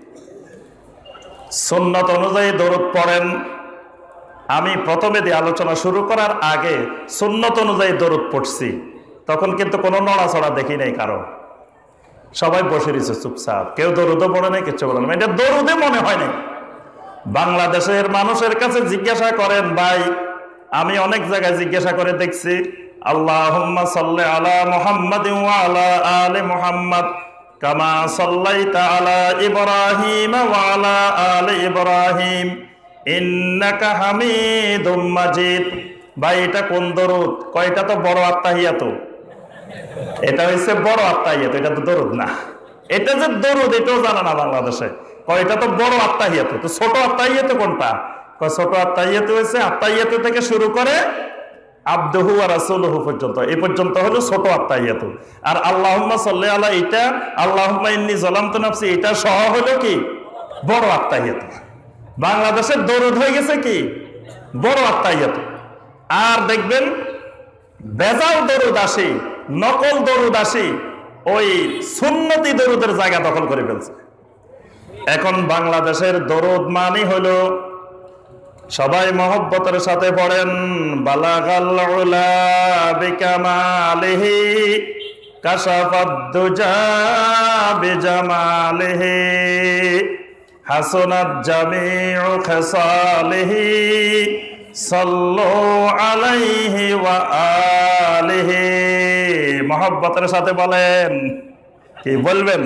সুন্নত অনুযায়ী দরুদ পড়েন। আমি প্রথমে দিয়ে আলোচনা শুরু করার আগে সুন্নত অনুযায়ী দরুদ পড়ছি, তখন কিন্তু কোনো নড়াচড়া দেখি নাই কারো। সবাই বসে রয়েছে চুপচাপ, কেউ দরুদও পড়ে নাই, কিছু বলে না। এটা দরুদে মনে হয় নাই। বাংলাদেশের মানুষের কাছে জিজ্ঞাসা করেন ভাই, আমি অনেক জায়গায় জিজ্ঞাসা করে দেখছি, আল্লাহুম্মা সাল্লি আলা মুহাম্মাদিন ওয়া আলা আলি মুহাম্মাদ কামা সাল্লাইতা আলা ইব্রাহিম ওয়া আলা আলি ইব্রাহিম ইন্নাকা হামিদুম মাজিদ। ভাই এটা কোন দরুদ? কয়টা তো বড় আত্তাহিয়াত। এটা হচ্ছে বড় আত্তাহিয়াত, এটা তো দরুদ না। এটা যে দরুদ এটাও জানা না বাংলাদেশে। কয়টা তো বড় আত্তাহিয়াত, তো ছোট আত্তাহিয়াত কোনটা? ছোট আত্তাহিয়াত হচ্ছে আত্তাহিয়াত থেকে শুরু করে আবদুহু ওয়া রাসূলুহু পর্যন্ত, এই পর্যন্ত হলো ছোট আত্তাহিয়াত। আর আল্লাহুম্মা সাল্লি আলা এটা, আল্লাহুম্মা ইন্নী যালামতু নাফসি, এটা সহ হলো কি? বড় আত্তাহিয়াত। বাংলাদেশের দরুদ হয়ে গেছে কি? বড় আত্তাহিয়াত। আর দেখবেন বেজাল দরুদ আসি, নকল দরুদ আসি, ওই সুন্নতি দরুদের জায়গা দখল করে ফেলছে। এখন বাংলাদেশের দরুদ মানে হলো, সবাই মহব্বতের সাথে পড়েন, বালাগাল উলা বিকামালিহি কাশাফাদ দুজা বিজামালিহি হাসনাত জামিউ খাসালিহি সাল্লু আলাইহি ওয়া আলিহি। মহব্বতের সাথে বলেন। কি বলবেন?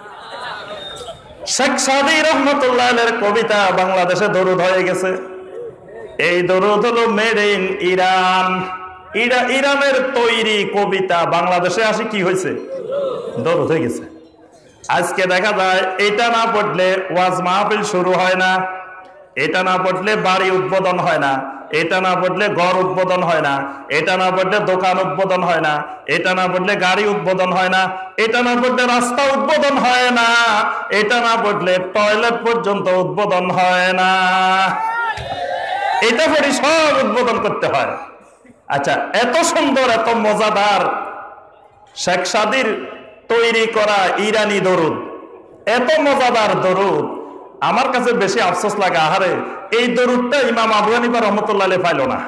শেখ সাদী রহমতুল্লাহ আলাইহির কবিতা বাংলাদেশে দরুদ হয়ে গেছে। এই দরুদ হলো মেড ইন ইরান। ইরানের তৈরি কবিতা বাংলাদেশে আসি কি হয়েছে? দরুদ হয়ে গেছে। আজকে দেখা যায় এটা না পড়লে ওয়াজ মাহফিল শুরু হয় না, এটা না পড়লে বাড়ি উদ্বোধন হয় না, এটা না পড়লে ঘর উদ্বোধন হয় না, এটা না পড়লে দোকান উদ্বোধন হয় না, এটা না পড়লে গাড়ি উদ্বোধন হয় না, এটা না পড়লে রাস্তা উদ্বোধন হয় না, এটা না পড়লে টয়লেট পর্যন্ত উদ্বোধন হয় না। এটা পড়ি সব উদ্বোধন করতে হয়। আচ্ছা, এত সুন্দর, এত মজাদার শেখ সাদীর তৈরি করা ইরানি দরুদ, এত মজাদার দরুদ, আমার কাছে বেশি আফসোস লাগে, আহারে এই দরুদটা ইমাম আবু হানিফা রহমতুল্লাহ আলাইহি পাইল না।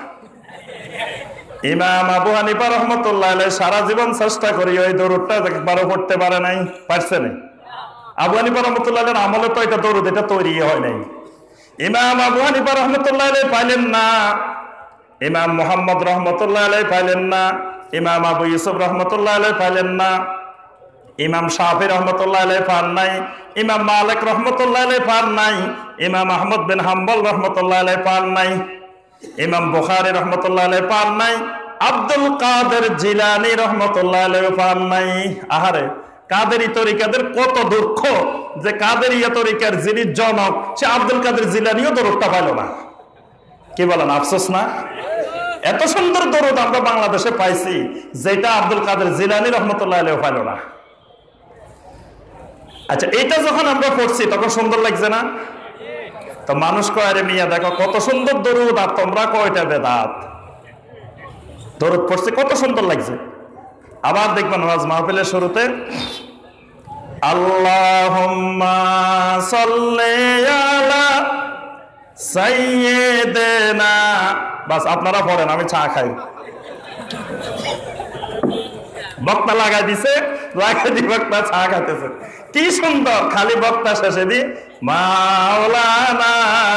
ইমাম আবু হানিফা রহমতুল্লাহ আলাইহি সারা জীবন চেষ্টা করি ওই দরুদটা একবারও পড়তে পারে নাই, পারছে না। আবু হানিফা রহমতুল্লাহ আলাইহির আমলে তো এটা দরুদ, এটা তৈরি হয় নাই। ইমাম আবু হানিফা রহমতুল্লাহ আলাইহি পাইলেন না, ইমাম মুহাম্মদ রহমতুল্লাহ আলাইহি পাইলেন না, ইমাম আবু ইউসুফ রহমতুল্লাহ আলাইহি পাইলেন না, ইমাম শাফি রহমতুল্লাহ আলাইহি পান নাই, ইমাম মালিক রহমতুল্লাহ আলাইহি পান নাই, ইমাম আহমদ বিন হাম্বল রহমতুল্লাহ আলাইহি পান নাই, ইমাম বুখারী রহমতুল্লাহ আলাইহি পান নাই, আব্দুল কাদের জিলানী রহমতুল্লাহ আলাইহি পান নাই। আহারে কাদেরি তরিকাদের কত দুঃখ যে কাদেরিয়া তরিকার যিনি জনক সে আব্দুল কাদের জিলানিও দরুদটা পাইল না। কি বলেন, আফসোস না? এত সুন্দর দরুদ আমরা বাংলাদেশে পাইছি যেটা আব্দুল কাদের জিলানী রহমতুল্লাহ আলাইহি পাইল না। আচ্ছা, এটা যখন আমরা পড়ছি তখন সুন্দর লাগছে না? তো মানুষ কয়, আরে মিয়া দেখো কত সুন্দর দরুদ, আর তোমরা কয়টা বেদাত। দরুদ পড়ছে কত সুন্দর লাগছে। আবার দেখবেন ওয়াজ মাহফিলের শুরুতে আল্লাহুম্মা সাল্লি আলা সাইয়্যিদিনা, বাস আপনারা পড়েন, আমি চা খাই। বক্তা লাগাই দিছে, লাগাই দি বক্তা চা খাইতেছে। কি সুন্দর, খালি বক্তা শেষে দি মাওলানা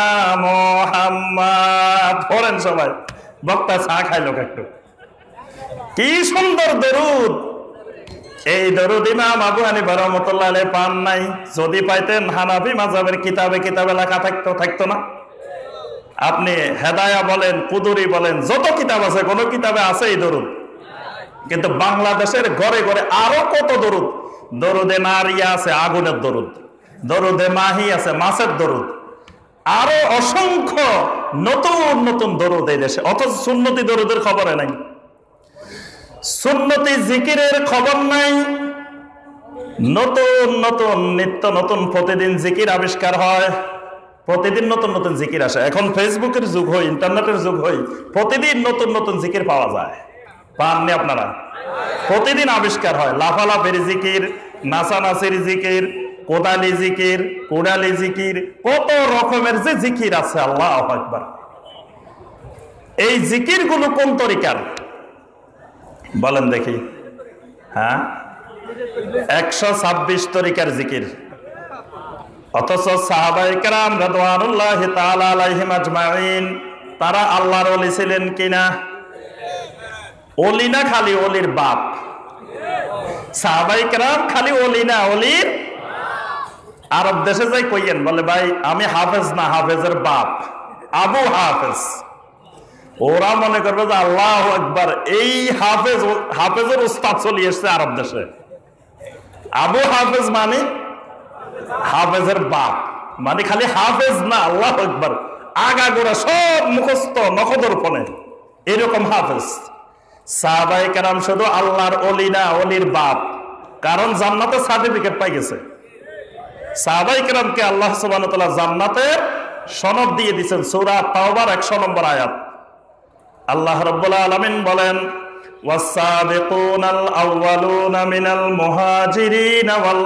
মুহাম্মদ পড়েন সবাই, বক্তা চা খাইলো একটু। কি সুন্দর দরুদ। এই দরুদ ইমাম আবু হানিফা রাহমাতুল্লাহ আলাইহি পান নাই। যদি পাইতেন হানাফি মাযহাবের কিতাবে কিতাবে লেখা থাকতো না? আপনি হেদায়া বলেন, কুদুরি বলেন, যত কিতাব আছে কোন কিতাবে আছে এই দরুদ? কিন্তু বাংলাদেশের ঘরে ঘরে আরো কত দরুদ। দরুদে নারিয়া আছে, আগুনের দরুদ। দরুদে মাহি আছে, মাছের দরুদ। আরো অসংখ্য নতুন নতুন দরুদ এই দেশে, অথচ সুন্নতি দরুদের খবরে নাই। সুন্নতি জিকিরের খবর নাই। নতুন নতুন নিত্য নতুন প্রতিদিন জিকির আবিষ্কার হয়, প্রতিদিন নতুন নতুন জিকির আসে। এখন ফেসবুকের যুগ হয়, ইন্টারনেটের যুগ হয়, প্রতিদিন নতুন নতুন জিকির পাওয়া যায়। পাননি আপনারা? প্রতিদিন আবিষ্কার হয়। লাফালাফির জিকির, নাচানাচির জিকির, কোদালি জিকির, কোড়ালি জিকির, কত রকমের যে জিকির আছে, আল্লাহু আকবার। এই জিকির গুলো কোন তরিকার বলেন দেখি? হ্যাঁ, 126 তরিকার জিকির। অথচ সাহাবায়ে কেরাম রাদিয়াল্লাহু তাআলা আলাইহিম আজমাইন তারা আল্লাহর ওলি ছিলেন কিনা? ওলি না, খালি ওলির বাপ। সাহাবায়ে কেরাম খালি ওলি না, ওলির। আরব দেশে যাই কইয়েন, বলে ভাই আমি হাফেজ না, হাফেজের বাপ, আবু হাফেজ। ওরা মনে করবে যে আল্লাহু আকবার, এই হাফেজের উস্তাদ চলে এসছে আরব দেশে। আবু হাফেজ মানে হাফেজের বাপ, মানে খালি হাফেজ না, আল্লাহু আকবার, আগাগোড়া সব মুখস্থ নখদর্পণে, এরকম হাফেজ। সাহাবায়ে কেরাম শুধু আল্লাহর ওলি না, ওলির বাপ। কারণ জান্নাতের সার্টিফিকেট পাই গেছে। সাহাবায়ে কেরামকে আল্লাহ সুবহানাহু ওয়া তাআলা জান্নাতের সনদ দিয়ে দিয়েছেন। সূরা তাওবার 100 নম্বর আয়াত। আল্লাহ রাব্বুল আলামিন বলেন, ওয়াস-সাবিকুনাল আউওয়ালুনা মিনাল মুহাজিরিন ওয়াল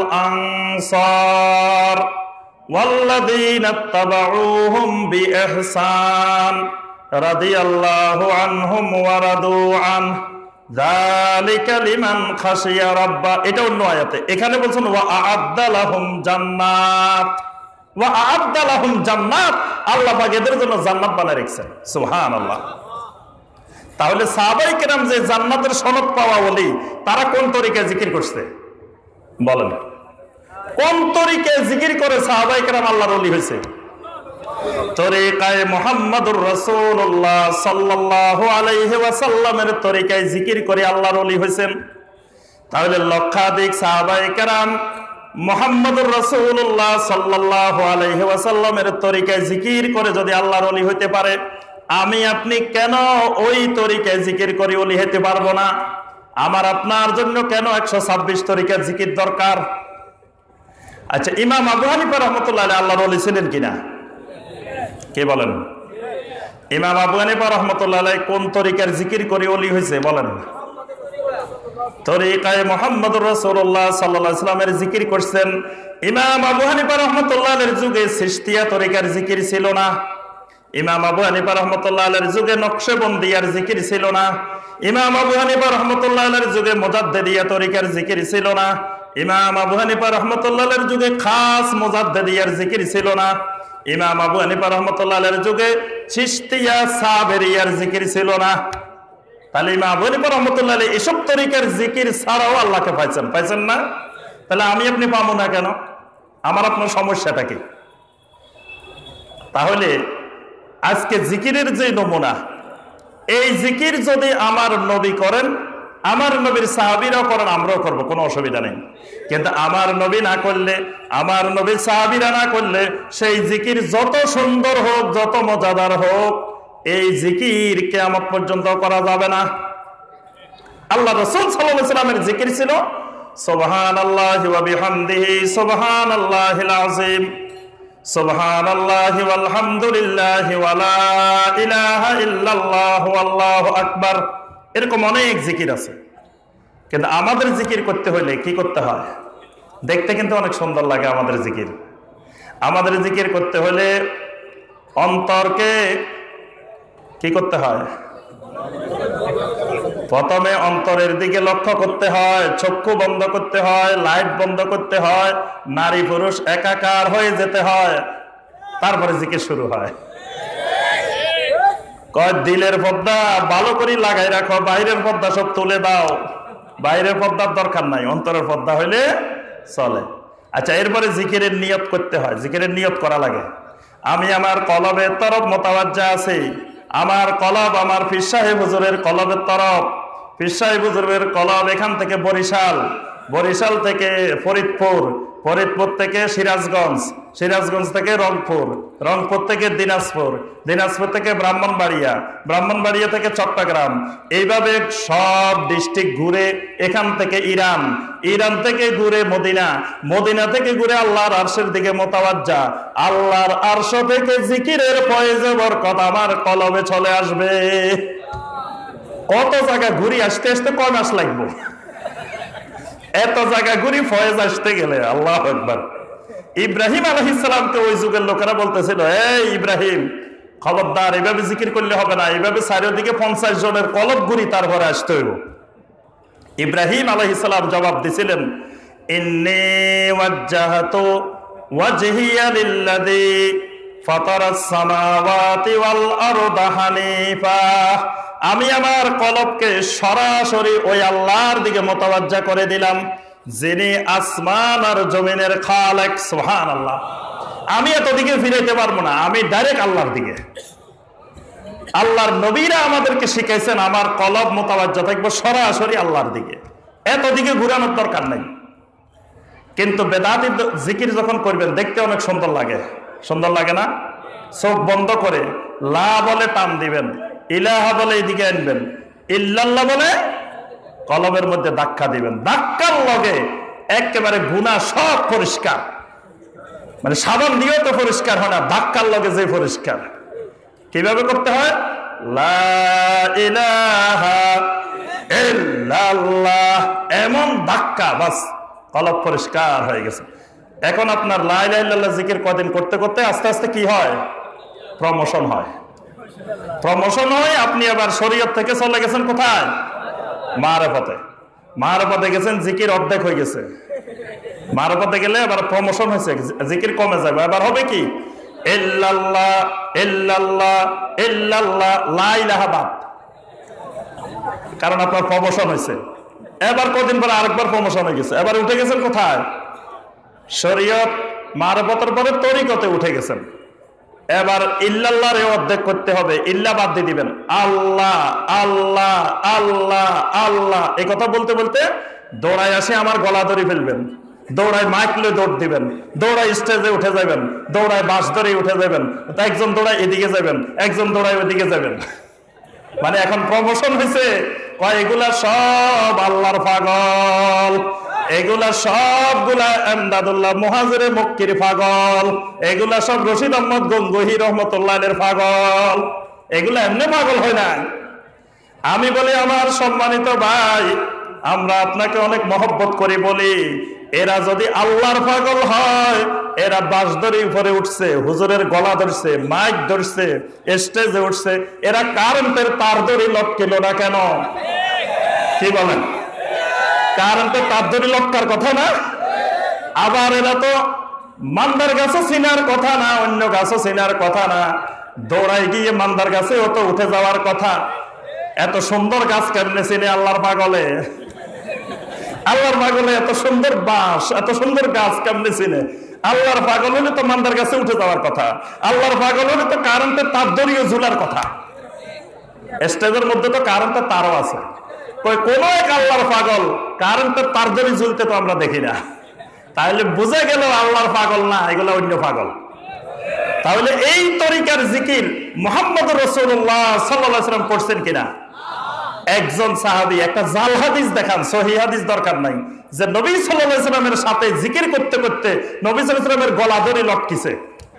আনসার ওয়াল্লাযীনা ইত্তাবাউহুম বিইহসান রাদিয়াল্লাহু আনহুম ওয়া রাদু আন যালিকা লিমান খাশিয়া রাব্বা। এটা অন্য আয়াতে। এখানে বলছেন ওয়া আ'আদ্দা লাহুম জান্নাত, ওয়া আ'আদ্দা লাহুম জান্নাত, আল্লাহ পাক এদের জন্য জান্নাত বানায় রেখেছেন। সুবহানাল্লাহ। তাহলে সাহাবায়ে কেরাম যে জান্নাতের সনদ পাওয়া ওলি, তারা কোন তরিকায় জিকির করছে বলেন? কোন তরিকায় জিকির করে সাহাবায়ে কেরাম আল্লাহর ওলি হয়েছে? তরিকায়ে মুহাম্মদুর রাসূলুল্লাহ সাল্লাল্লাহু আলাইহি ওয়াসাল্লামের তরিকায় জিকির করে আল্লাহর ওলি হয়েছেন। তাহলে লক্ষাধিক সাহাবায়ে কেরাম মুহাম্মদুর রাসূলুল্লাহ সাল্লাল্লাহু আলাইহি ওয়াসাল্লামের তরিকায় জিকির করে যদি আল্লাহর ওলি হইতে পারে, আমি আপনি কেন ওই তরিকায় জিকির করে ওলি হতে পারবো না? আমার আপনার জন্য কেন 126 তরিকার জিকির দরকার? আচ্ছা, ইমাম আবু হানিফা রাহমাতুল্লাহ আলাইহি আল্লাহর ওলি ছিলেন কিনা? কে বলেন? ইমাম আবু হানিফা রাহমাতুল্লাহ আলাইহি কোন তরিকার জিকির করে ওলি হয়েছে বলেন? তরিকায়ে মুহাম্মদুর রাসূলুল্লাহ সাল্লাল্লাহু আলাইহি ওয়াসাল্লামের জিকির করছেন। ইমাম আবু হানিফা রাহমাতুল্লাহ আলাইহির যুগে চিশতিয়া তরিকার জিকির ছিল না। ইমাম আবু হানিফা রাহমাতুল্লাহ আলাইহির যুগে নকশবন্দিয়ার জিকির ছিল না। ইমাম আবু হানিফা রাহমাতুল্লাহ আলাইহির যুগে মুজাদ্দিদিয়া তরিকার জিকির ছিল না। ইমাম আবু হানিফা রাহমাতুল্লাহ আলাইহির যুগে খাস মুজাদ্দিদিয়ার জিকির ছিল না। ইমাম আবু হানিফা রাহমাতুল্লাহ আলাইহির যুগে চিশতিয়া সাবেরিয়ার জিকির ছিল না। তাহলে ইমাম আবু হানিফা রাহমাতুল্লাহ আলাইহি এসব তরিকার জিকির ছাড়াও আল্লাহকে পাইছেন না? তাহলে আমি আপনি পাবো না কেন? আমার আপনার সমস্যাটা কি? তাহলে আজকে জিকিরের যে নমুনা, এই জিকির যদি আমার নবী করেন আমার নবীর সাহাবীরাও করেন, আমরাও করবো, কোনো অসুবিধা নেই। কিন্তু আমার নবী না করলে, আমার নবীর সাহাবীরা না করলে সেই জিকির যত সুন্দর হোক, যত মজাদার হোক, এই জিকির কিয়ামত পর্যন্ত করা যাবে না। আল্লাহ রাসূল সাল্লাল্লাহু আলাইহি ওয়াসাল্লামের জিকির ছিল সুবহানাল্লাহি ওয়া বিহামদিহি সুবহানাল্লাহিল আযীম, সুবহানাল্লাহি ওয়াল হামদুলিল্লাহি ওয়া লা ইলাহা ইল্লাল্লাহু আল্লাহু আকবার। এরকম অনেক জিকির আছে। কিন্তু আমাদের জিকির করতে হলে কি করতে হয়? দেখতে কিন্তু অনেক সুন্দর লাগে আমাদের জিকির। আমাদের জিকির করতে হলে অন্তরকে কি করতে হয়? প্রথমে অন্তরের দিকে লক্ষ্য করতে হয়, চক্ষু বন্ধ করতে হয়, লাইট বন্ধ করতে হয়, নারী পুরুষ একাকার হয়ে যেতে হয়, তারপরে জিকির শুরু হয়। কয় দিলের পর্দা ভালো করে লাগাই রাখো, বাইরের পর্দা সব তুলে দাও। বাইরের পর্দার দরকার নাই, অন্তরের পর্দা হইলে চলে। আচ্ছা, এরপরে জিকিরের নিয়ত করতে হয়। জিকিরের নিয়ত করা লাগে। আমি আমার কলবের তরফ মোতাবাজ্জা আছি, আমার কলব আমার পীর সাহেব হুজুরের কলবের তরফ। পীর সাহেব হুজুরের কলব এখান থেকে বরিশাল, বরিশাল থেকে ফরিদপুর, ফরিদপুর থেকে সিরাজগঞ্জ, সিরাজগঞ্জ থেকে রংপুর, রংপুর থেকে দিনাজপুর, দিনাজপুর থেকে ব্রাহ্মণবাড়িয়া, ব্রাহ্মণবাড়িয়া থেকে চট্টগ্রাম, এইভাবে সব ডিস্ট্রিক্ট ঘুরে এখান থেকে ইরান, ইরান থেকে ঘুরে মদিনা, মদিনা থেকে ঘুরে আল্লাহর আরশের দিকে মোতাওয়াজ্জা, আল্লাহর আরশ থেকে জিকিরের ফয়েজে বরকত আমার কলবে চলে আসবে। কত জায়গা ঘুরি আসতে আসতে কয় মাস লাগবে? এত জায়গা ঘুরি ফয়েজ আসতে গেলে। আল্লাহু আকবার। ইব্রাহিম আলাইহিস সালামকে ওই যুগের লোকেরা বলতেছিল, এই ইব্রাহিম, খবরদার, এভাবে জিকির করলে হবে না, এভাবে চারিদিকে 50 জনের কলব ঘুরি তারপরে আসতে হইব। ইব্রাহিম আলাইহিস সালাম জবাব দিছিলেন, ইন্নী ওয়াজ্জাহতু ওয়াজহিয়া লিল্লাযী ফাতারাস সামাওয়াতি ওয়াল আরদা হানিফা। আমি আমার কলবকে সরাসরি ওই আল্লাহর দিকে মোতাবাজ্জা করে দিলাম, যিনি আসমান আর জমিনের খালেক। সুবহানাল্লাহ। আমি এতদিকে ফিরাইতে পারবো না, আমি ডাইরেক্ট আল্লাহর দিকে। আল্লাহর নবীরা আমাদেরকে শিখাইছেন আমার কলব মোতাবাজ্জা থাকবে সরাসরি আল্লাহর দিকে, এতদিকে ঘুরানোর দরকার নেই। কিন্তু বেদাতি জিকির যখন করবেন দেখতে অনেক সুন্দর লাগে, সুন্দর লাগে না? চোখ বন্ধ করে লা বলে টান দিবেন, ইলাহা বলে এদিকে আনবেন, ইল্লাল্লাহ বলে কলবের মধ্যে ধাক্কা দিবেন। ধাক্কার লগে একেবারে গুনাহ সব পরিষ্কার। মানে সাবান দিয়েও তো পরিষ্কার হয় না, ধাক্কার লগে যে পরিষ্কার। কিভাবে করতে হয়? লা ইলাহা ইল্লাল্লাহ, এমন ধাক্কা, বাস কলব পরিষ্কার হয়ে গেছে। এখন আপনার লা ইলাহা ইল্লাল্লাহ জিকির কদিন করতে করতে আস্তে আস্তে কি হয়? প্রমোশন হয়। প্রমোশন হয়, আপনি আবার শরীয়ত থেকে চলে গেছেন কোথায়? মারফতে। মারফতে গেছেন, জিকির অর্ধেক হয়ে গেছে। মারফতে গেলে আবার প্রমোশন হয়েছে, জিকির কমে যাবে। এবার হবে কি? ইল্লাল্লাহ ইল্লাল্লাহ ইল্লাল্লাহ, লা ইলাহা বাদ। কারণ আপনার প্রমোশন হয়েছে। এবার কদিন পরে আরেকবার প্রমোশন হয়ে গেছে, এবার উঠে গেছেন কোথায়? শরীয়ত মারফতের পরে তরিকতে উঠে গেছেন। এবার ইল্লাল্লাহর অর্ধেক করতে হবে, ইল্লা বাদ দিয়ে দিবেন। আল্লাহ আল্লাহ আল্লাহ আল্লাহ, এই কথা বলতে বলতে দৌড়ায় আসে আমার গলা ধরে ফেলবেন, দৌড়ায় মাইক লয়ে দৌড় দিবেন, দৌড়ায় স্টেজে উঠে যাবেন, দৌড়ায় বাস ধরে উঠে যাবেন, একজন দৌড়ায় এদিকে যাবেন, একজন দৌড়ায় ওইদিকে যাবেন। মানে এখন প্রমোশন হয়েছে। কয় এগুলা সব আল্লাহর পাগল, এগুলা সবগুলা এমদাদুল্লাহ মুহাজিরে মক্কির পাগল, এগুলা সব রশিদ আহমদ গঙ্গোহী রহমতুল্লাহের পাগল। এগুলা এমনি পাগল হয় না। আমি বলি, আমার সম্মানিত ভাই, আমরা আপনাকে অনেক মহব্বত করি বলি, এরা যদি আল্লাহর পাগল হয়, এরা বাস ধরে উপরে উঠছে, হুজুরের গলা ধরছে, মাইক ধরছে, স্টেজে উঠছে, এরা কারেন্টের তার ধরে লটকিল না কেন? কি বলেন? কারেন্টের তার ধরে লটকার কথা না। আবার এরা তো মান্দার গাছও চিনার কথা না, অন্য গাছও চিনার কথা না, দৌড়াই গিয়ে মান্দার গাছে ও তো উঠে যাওয়ার কথা। এত সুন্দর গাছ কেমনে চিনে আল্লাহর পাগলে? আল্লাহর পাগলে এত সুন্দর বাঁশ, এত সুন্দর গাছ কেমনে চিনে? আল্লাহর পাগল হলে তো মান্দার গাছে উঠে যাওয়ার কথা, আল্লাহর পাগল হলে তো কারেন্টের তার দড়িও ঝুলার কথা। স্টেজের মধ্যে তো কারেন্টের তারও আছে, কোন এক আল্লাহর পাগল, কারেন্টের তার জন্য ঝুলতে তো আমরা দেখি না। তাহলে বুঝে গেল আল্লাহর পাগল না, এগুলো অন্য পাগল। তাহলে এই তরিকার জিকির মুহাম্মদ রাসূলুল্লাহ সাল্লাল্লাহু আলাইহি ওয়াসাল্লাম করছেন কিনা? একজন সাহাবী একটা জাল হাদিস দেখান, সহিহ হাদিস দরকার নাই, যে নবী সাল্লাল্লাহু আলাইহি ওয়াসাল্লামের সাথে জিকির করতে করতে নবী সাল্লাল্লাহু আলাইহি ওয়াসাল্লামের গলা ধরে লটকিছে।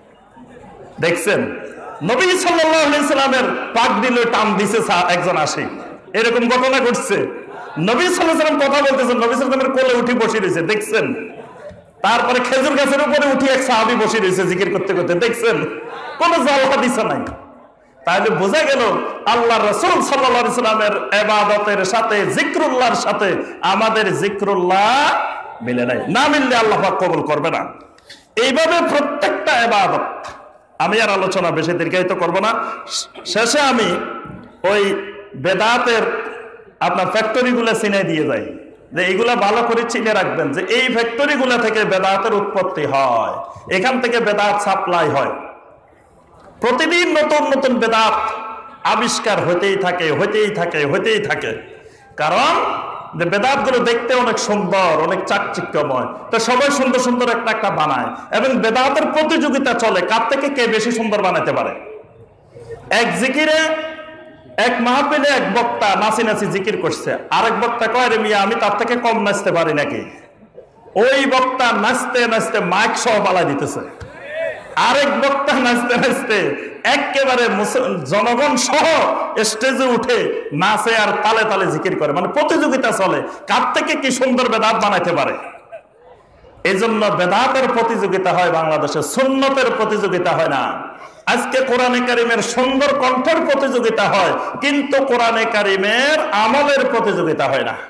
দেখছেন? নবী সাল্লাল্লাহু আলাইহি ওয়াসাল্লামের পাগড়ি লয়ে টান দিছে একজন আসে, এরকম ঘটনা ঘটছে। নবী সাল্লাল্লাহু আলাইহি ওয়াসাল্লাম কথা বলতেছেন, নবী সাল্লাল্লাহু আলাইহি ওয়াসাল্লামের কোলে উঠে বসে রয়েছে, দেখছেন? তারপরে খেজুর গাছের উপরে উঠে এক সাহাবী বসে রয়েছে জিকির করতে করতে, দেখছেন? কোন জাল হাদিস নাই। তাহলে বোঝা গেল আল্লাহ রাসূল সাল্লাল্লাহু আলাইহি ওয়াসাল্লামের ইবাদতের সাথে জিকরুল্লাহর সাথে আমাদের জিকরুল্লাহ মিলে নাই। না মিললে আল্লাহ পাক কবুল করবে না। এইভাবে প্রত্যেকটা ইবাদত, আমি আর আলোচনা বেশি দীর্ঘায়িত করব না। শেষে আমি ওই বেদাতের আপনার ফ্যাক্টরি গুলা চিনে দিয়ে যাই, যে এইগুলা ভালো করে চিনে রাখবেন, যে এই ফ্যাক্টরি গুলা থেকে বেদাতের উৎপত্তি হয়, এখান থেকে বেদাত সাপ্লাই হয়। প্রতিদিন নতুন নতুন বেদাত আবিষ্কার হতেই থাকে, হতেই থাকে, হতেই থাকে। কারণ বেদাত গুলো দেখতে অনেক সুন্দর, অনেক চাকচিক্যময়, তো সবাই সুন্দর সুন্দর একটা একটা বানায়, এবং বেদাতের প্রতিযোগিতা চলে কার থেকে কে বেশি সুন্দর বানাতে পারে। এক জিকিরে এক মাহফিলে এক বক্তা নাচি নাচি জিকির করছে, আরেক বক্তা কয়, রে মিয়া আমি তার থেকে কম নাচতে পারি নাকি? ওই বক্তা নাচতে নাচতে মাইক সহ পালাই দিতেছে, আরেক বক্তা নাচতে নাচতে একেবারে জনগণ সহ স্টেজে উঠে নাচে আর তালে তালে জিকির করে। মানে প্রতিযোগিতা চলে কার থেকে কি সুন্দর বেদাত বানাইতে পারে। এই জন্য বেদাতের প্রতিযোগিতা হয় বাংলাদেশে, সুন্নতের প্রতিযোগিতা হয় না। আজকে কোরআনে কারিমের সুন্দর কণ্ঠের প্রতিযোগিতা হয়, কিন্তু কোরআনে কারিমের আমলের প্রতিযোগিতা হয় না।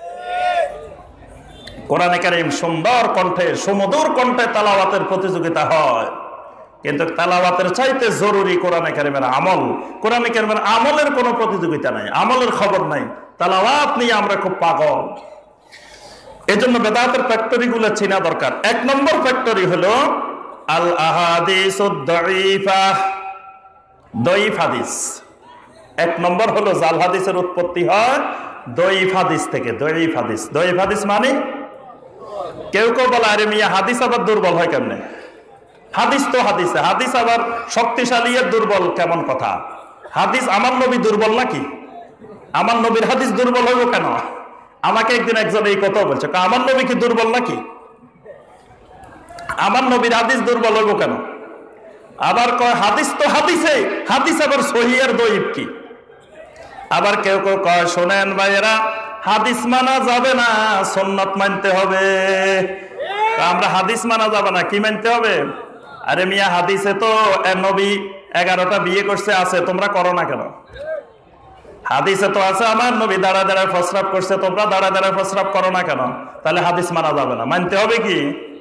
কোরআনে কারিম সুন্দর কণ্ঠে, সুমধুর কণ্ঠে তেলাওয়াতের প্রতিযোগিতা হয়, কিন্তু তেলাওয়াতের চাইতে জরুরি কোরআনে কারিমের আমল। কোরআনে কারিমের আমলের কোনো প্রতিযোগিতা নাই, আমলের খবর নাই, তেলাওয়াত নিয়ে আমরা খুব পাগল। এই জন্য বেদাতের ফ্যাক্টরি গুলো চেনা দরকার। এক নম্বর ফ্যাক্টরি হলো আল আহাদিসুদ দাঈফা, দঈফ হাদিস। এক নম্বর হলো জাল হাদিসের উৎপত্তি হয় দঈফ হাদিস থেকে। দঈফ হাদিস, দঈফ হাদিস মানে কেউ কেউ বলে, আরে মিয়া হাদিস আবার দুর্বল হয় কেমনে? হাদিস তো হাদিসে, হাদিস আবার শক্তিশালী আর দুর্বল কেমন কথা? হাদিস আমার নবী দুর্বল নাকি? আমার নবীর হাদিস দুর্বল হইব কেন? আমাকে একদিন একজন এই কথা বলছে, আমার নবী কি দুর্বল নাকি? আমার নবীর হাদিস দুর্বল হইব কেন? আবার কয় হাদিস তো হাদিসে, হাদিস আবার সহিহ আর দঈফ কি? আবার কেউ কেউ কয়, শোনেন ভাইয়েরা, হাদিস মানা যাবে না, সুন্নাত মানতে হবে। আমরা হাদিস মানা যাবে না, কি মানতে হবে? আরে মিয়া হাদিসে তো নবী 11টা বিয়ে করছে আছে, তোমরা করো না কেন? হাদিসে তো আছে আমার নবী দাঁড়ায় দাঁড়ায় প্রস্রাব করছে, তোমরা দাঁড়ায় দাঁড়ায় প্রস্রাব করো না কেন? তাহলে হাদিস মানা যাবে না, মানতে হবে কি?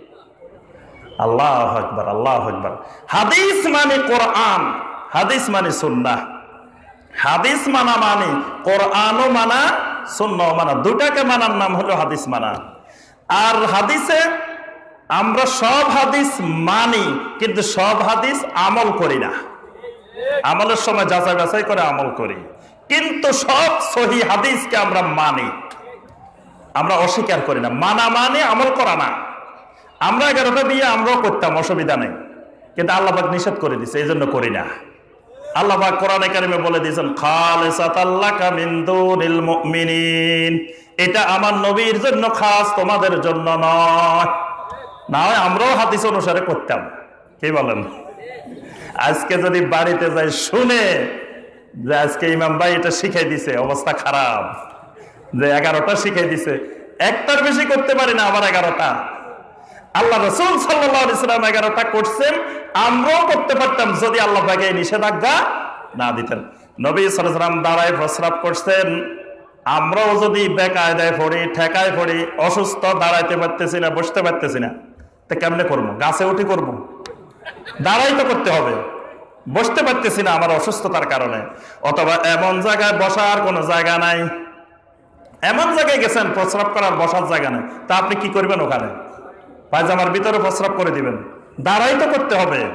আল্লাহু আকবার, আল্লাহু আকবার। হাদিস মানে কোরআন, হাদিস মানে সুন্নাহ। হাদিস মানা মানে কোরআনও মানা, সুন্নাহও মানা, দুটাকে মানার নাম হলো হাদিস মানা। আর হাদিসে আমরা সব হাদিস মানি, কিন্তু সব হাদিস আমল করি না। আমলের সময় যাচাই বাছাই করে আমল করি, কিন্তু সব সহিহ হাদিসকে আমরা মানি, আমরা অস্বীকার করি না। মানা মানে আমল করা না। আমরা 11টা বিয়ে আমরাও করতাম, অসুবিধা নেই, কিন্তু আল্লাহ পাক নিষেধ করে দিয়েছে, এই জন্য করি না। আল্লাহ পাক কোরআনে কারিমে বলে দিয়েছেন, খালিসাতাল লাকা মিন দুনিল মুমিনিন, এটা আমার নবীর জন্য খাস, তোমাদের জন্য নয়। না হয় আমরাও হাদিস অনুসারে করতাম, কি বলেন? আজকে যদি বাড়িতে যাই শুনে যে আজকে ইমাম ভাই এটা শিখাই দিছে, অবস্থা খারাপ, যে 11টা শিখাই দিছে, একটার বেশি করতে পারি না, আবার 11টা। আল্লাহ রাসূল সাল্লাল্লাহু আলাইহি ওয়াসাল্লাম 11টা করছেন, আমরাও করতে পারতাম যদি আল্লাহ পাক এই নিষেধাজ্ঞা না দিতেন। নবী সাল্লাল্লাহু আলাইহি ওয়াসাল্লাম দাঁড়ায় প্রস্রাব করছেন, আমরাও যদি বেকায়দায় পড়ি, ঠেকায় পড়ি, অসুস্থ, দাঁড়াইতে পারতেছি না, বসতে পারতেছি না, তো কেমনে করবো? গাছে উঠে করবো? দাঁড়াই তো করতে হবে। বসতে পারতেছি না আমার অসুস্থতার কারণে, অথবা এমন জায়গায় বসার কোনো জায়গা নাই, এমন জায়গায় গেছেন প্রস্রাব করার বসার জায়গা নাই, তা আপনি কি করবেন? ওখানে পায়জামার ভিতরে প্রস্রাব করে দিবেন? দাঁড়াই তো করতে হবে।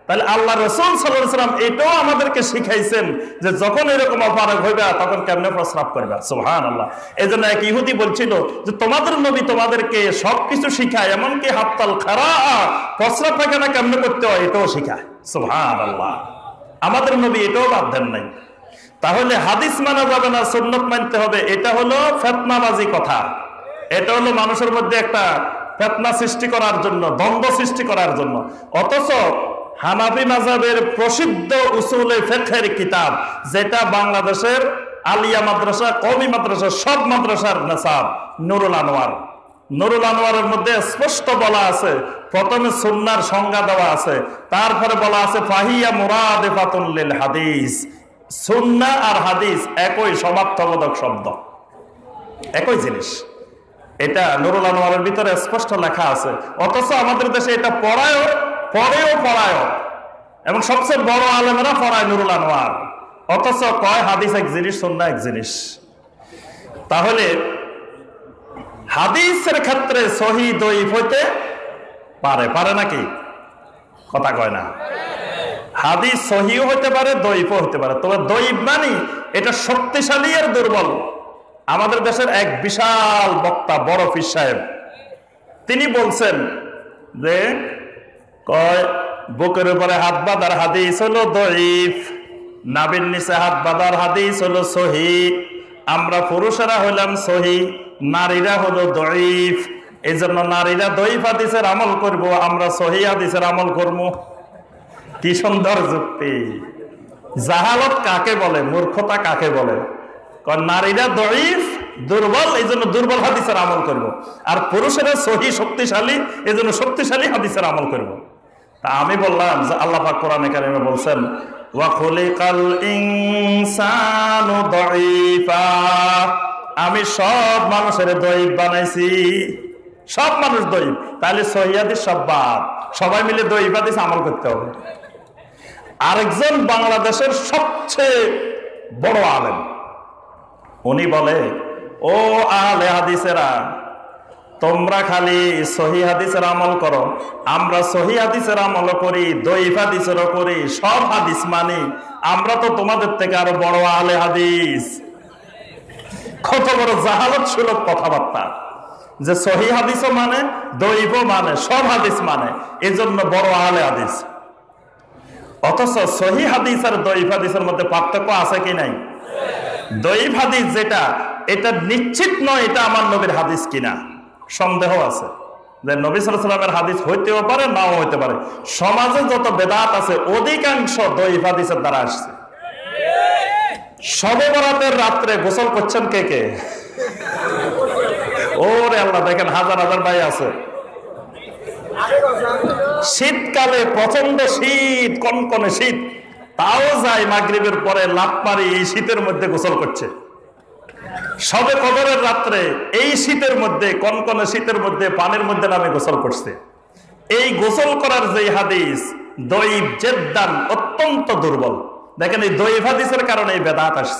তাহলে আল্লাহ রাসূল সাল্লাল্লাহু আলাইহি ওয়াসাল্লাম এটাও আমাদেরকে শিখাইছেন যে যখন এরকম অপারগ হইবে তখন কেমনে প্রস্রাব করবে। সুবহানাল্লাহ। এজন্য এক ইহুদি বলছিল যে তোমাদের নবী তোমাদেরকে সবকিছু শিখায়, এমনকি হাত্তাল খারাআ প্রস্রাব পায়খানা কেমনে করতে হয় এটাও শিখায়। সুবহানাল্লাহ। আমাদের নবী এটাও বাদ দেন নাই। তাহলে হাদিস মানা যাবে না, সুন্নাত মানতে হবে, এটা হলো ফিতনাবাজি কথা। এটা হলো মানুষের মধ্যে একটা ফিতনা সৃষ্টি করার জন্য, দ্বন্দ্ব সৃষ্টি করার জন্য। অথচ হানাফি মাযহাবের প্রসিদ্ধ উসুলে ফিকহের কিতাব, যেটা বাংলাদেশের আলিয়া মাদ্রাসা, কওমি মাদ্রাসা, সব মাদ্রাসার নিসাব, নুরুল আনোয়ার। নুরুল আনোয়ারের মধ্যে স্পষ্ট বলা আছে, প্রথমে সুন্নাহর সংজ্ঞা দেওয়া আছে, তারপরে বলা আছে ফাহিয়া মুরাদিফাতুন লিল হাদিস। সুন্নাহ আর হাদিস একই সমার্থবোধক শব্দ, একই জিনিস। এটা নুরুল আনোয়ারের ভিতরে স্পষ্ট লেখা আছে। অথচ আমাদের দেশে এটা পড়েও এবং সবচেয়ে বড় আলেমেরা পড়ায় নুরুল আনোয়ার, অথচ কয় হাদিস এক জিনিস, সুন্নাহ এক জিনিস। তাহলে হাদিসের ক্ষেত্রে সহিহ দঈফ হইতে পারে নাকি? কথা কয় না। হাদিস সহিহ হইতে পারে, দঈফও হইতে পারে। তবে দঈফ মানে এটা শক্তিশালী আর দুর্বল। আমাদের দেশের এক বিশাল বক্তা, বড় পীর সাহেব, তিনি বলছেন যে কয় বুকের উপরে হাত বাঁধার হাদিস হলো দঈফ, নাভির নিচে হাত বাঁধার হাদিস হলো সহিহ। আমরা পুরুষেরা হইলাম সহিহ, নারীরা হলো দঈফ। এই জন্য নারীরা দঈফ হাদিসের আমল করব, আমরা সহিহ হাদিসের আমল করব। কি সুন্দর যুক্তি! জাহালত কাকে বলে, মূর্খতা কাকে বলে? নারীরা দঈফ, দুর্বল, এই জন্য দুর্বল হাদিসের আমল করব, আর পুরুষেরা সহিহ শক্তিশালী, এই জন্য শক্তিশালী হাদিসের আমল করব। তা আমি বললাম যে আল্লাহ পাক কোরআনে কারিমে বলছেন ওয়া খুলিকাল ইনসানু দঈফা, আমি সব মানুষের দঈফ বানাইছি, সব মানুষ দঈফ। তাহলে সহিহ হাদিস সব বাদ, সবাই মিলে দঈফ হাদিস আমল করতে হবে। আরেকজন বাংলাদেশের সবচেয়ে বড় আলেম, উনি বলে ও আহলে হাদিসেরা, তোমরা খালি সহিহ হাদিসের আমল করো, আমরা সহিহ হাদিসের আমল করি, দঈফ হাদিসেরও করি, সব হাদিস মানি, আমরা তো তোমাদের থেকে আরো বড় আহলে হাদিস। কত বড় জাহালত সুলভ কথাবার্তা, যে সহিহ হাদিসও মানে, দঈফও মানে, সব হাদিস মানে, এজন্য বড় আহলে হাদিস। অথচ সহিহ হাদিস আর দঈফ হাদিসের মধ্যে পার্থক্য আছে কি নাই? দঈফ হাদিস যেটা, এটা নিশ্চিত নয় এটা আমার নবীর হাদিস কিনা, সন্দেহ আছে যে নবী সাল্লাল্লাহু আলাইহি ওয়াসাল্লামের হাদিস হইতেও পারে, নাও হইতে পারে। সমাজে যত বেদাত আছে অধিকাংশ দঈফ হাদিসের দ্বারা আসছে। শবে বরাতের রাত্রে গোসল করছেন কে কে? ওরে আল্লাহ, দেখেন হাজার হাজার ভাই আছে। শীতকালে প্রচন্ড শীত, কনকনে শীত, তাও যায় মাগরিবের পরে লাফ মারি এই শীতের মধ্যে গোসল করছে। শবে কদরের রাত্রে এই শীতের মধ্যে, কনকনে শীতের মধ্যে পানির মধ্যে নামে গোসল করছে। এই গোসল করার যে হাদিস দঈফ জেদ্দান, অত্যন্ত দুর্বল। দেখেন এই দঈফ হাদিসের কারণে এই বেদাত আসছে।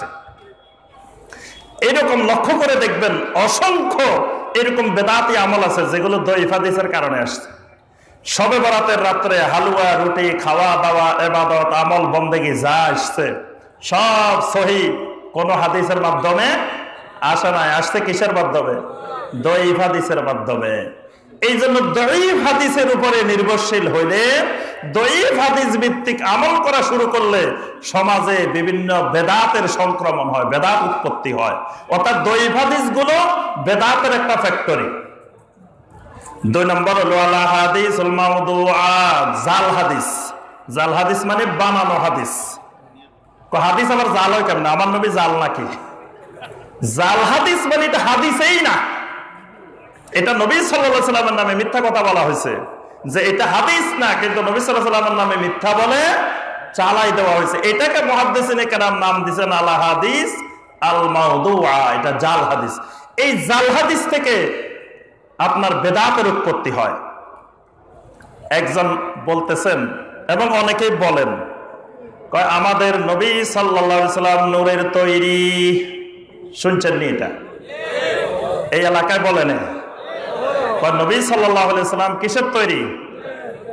এরকম লক্ষ্য করে দেখবেন অসংখ্য এরকম বেদাতি আমল আছে যেগুলো দঈফ হাদিসের কারণে আসছে। শবে বরাতের রাত্রে হালুয়া, রুটি, খাওয়া দাওয়া, ইবাদত, আমল, বন্দেগী যা আসছে সব সহিহ কোন হাদিসের মাধ্যমে আসে নাই, আসছে কিসের মাধ্যমে? দঈফ হাদিসের মাধ্যমে। এই জন্য দঈফ হাদিসের উপরে নির্ভরশীল হইলে, দঈফ হাদিস ভিত্তিক আমল করা শুরু করলে সমাজে বিভিন্ন বেদাতের সংক্রমণ হয়, বেদাত উৎপত্তি হয়। অর্থাৎ দঈফ হাদিসগুলো বেদাতের একটা ফ্যাক্টরি। 2 নম্বর হলো আল হাদিসুল মাওদুআত, জাল হাদিস। জাল হাদিস মানে বানানো হাদিস। হাদিস আবার জাল হয় কেমন? আমার নবী জাল নাকি? জাল হাদিস মানে এটা হাদিসেই না, এটা নবী সাল্লাল্লাহু আলাইহি ওয়াসাল্লামের নামে মিথ্যা কথা বলা হয়েছে যে এটা হাদিস না, কিন্তু নবী সাল্লাল্লাহু আলাইহি ওয়াসাল্লামের নামে মিথ্যা বলে চালাই দেওয়া হয়েছে। এটাকে মুহাদ্দিসিনে কেরাম নাম দিয়েছেন আল হাদিস আল মাওদুআ, এটা জাল হাদিস। এই জাল হাদিস থেকে আপনার বেদাতের উৎপত্তি হয়। একজন বলতেছেন এবং অনেকেই বলেন, কয় আমাদের নবী সাল্লাল্লাহু আলাইহি ওয়াসাল্লাম নূরের তৈরি। শুনছেন নি? এটা এই এলাকায় বলেন, নবী সাল্লাল্লাহু আলাইহি ওয়াসাল্লাম কিসের তৈরি?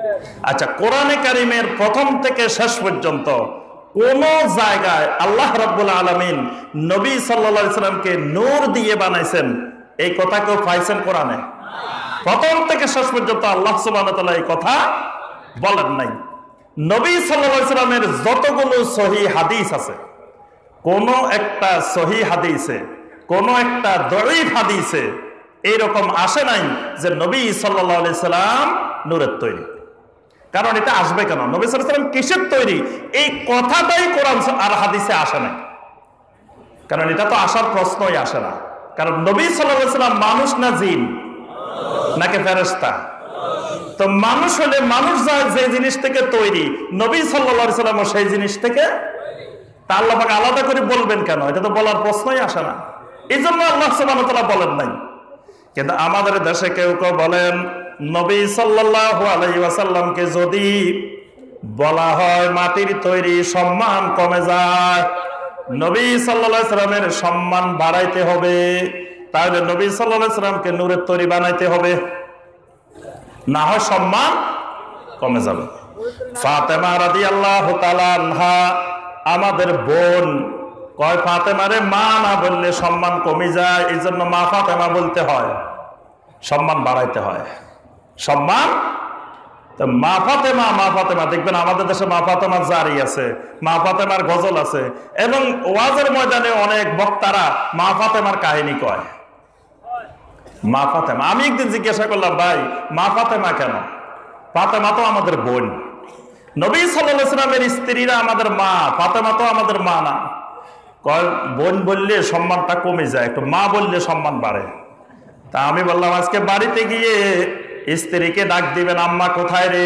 আচ্ছা, কোরআনে কারিমের প্রথম থেকে শেষ পর্যন্ত কোন জায়গায় আল্লাহ রাব্বুল আলামিন নবী সাল্লাল্লাহু আলাইহি সাল্লামকে নূর দিয়ে বানাইছেন এই কথা কেউ পাইছেন কোরআনে? প্রথম থেকে শেষ পর্যন্ত আল্লাহ সুবহানাহু ওয়া তাআলা এই কথা বলেন নাই। নবী সাল্লাল্লাহু আলাইহি সাল্লামের যতগুলো সহিহ হাদিস আছে, কোন একটা সহিহ হাদিসে, কোন একটা দঈফ হাদিসে এইরকম আসে নাই যে নবী সাল্লাল্লাহু আলাইহি সাল্লাম নূরের তৈরি। কারণ এটা আসবে কেন? নবী সাল্লাল্লাহু আলাইহি সাল্লাম কিসের তৈরি এই কথাটাই কোরআন আর হাদিসে আসে নাই। কারণ এটা তো আসার প্রশ্নই আসে না। কারণ নবী সাল্লাল্লাহু আলাইহি সাল্লাম মানুষ না জিন নাকি ফেরেশতা? তো মানুষ হলে মানুষ যে জিনিস থেকে তৈরি, নবী সাল্লাল্লাহু আলাইহি সাল্লাম সেই জিনিস থেকে, তা আল্লাহ পাক আলাদা করে বলবেন কেন? এটা তো বলার প্রশ্নই আসে না। এই জন্য আল্লাহ সুবহানাহু ওয়া তাআলা বলেন নাই। কিন্তু আমাদের দেশে কেউ কেউ বলেন নবী সাল্লাল্লাহু আলাইহি ওয়াসাল্লামকে যদি বলা হয় মাটির তৈরি, সম্মান কমে যায়। নবী সাল্লাল্লাহু আলাইহি সাল্লামের সম্মান বাড়াইতে হবে, তাহলে নবী সাল্লাল্লাহু আলাইহি সাল্লামকে নূরের তৈরি বানাইতে হবে, না হয় সম্মান কমে যাবে। ফাতেমা রাদিয়াল্লাহু তাআলা আনহা আমাদের বোন, কয় ফাতেমারে মা না বললে সম্মান কমে যায়, এই জন্য মা ফাতেমা বলতে হয়, সম্মান বাড়াইতে হয়। সম্মান তো মা ফাতেমা, মা ফাতেমা দেখবেন আমাদের দেশে মা ফাতেমার জারি আছে, মা ফাতেমার গজল আছে, এবং ওয়াজের ময়দানে অনেক বক্তারা মা ফাতেমার কাহিনী কয়। মা ফাতেমা, আমি একদিন জিজ্ঞাসা করলাম, ভাই মা ফাতেমা কেন? ফাতেমা তো আমাদের বোন, নবী সাল্লাল্লাহু আলাইহি ওয়াসাল্লামের স্ত্রীরা আমাদের মা, ফাতেমা তো আমাদের মা না। কয় বোন বললে সম্মানটা কমে যায়, একটু মা বললে সম্মান বাড়ে। তা আমি বললাম আজকে বাড়িতে গিয়ে স্ত্রীকে ডাক দিবেন, আম্মা কোথায় রে,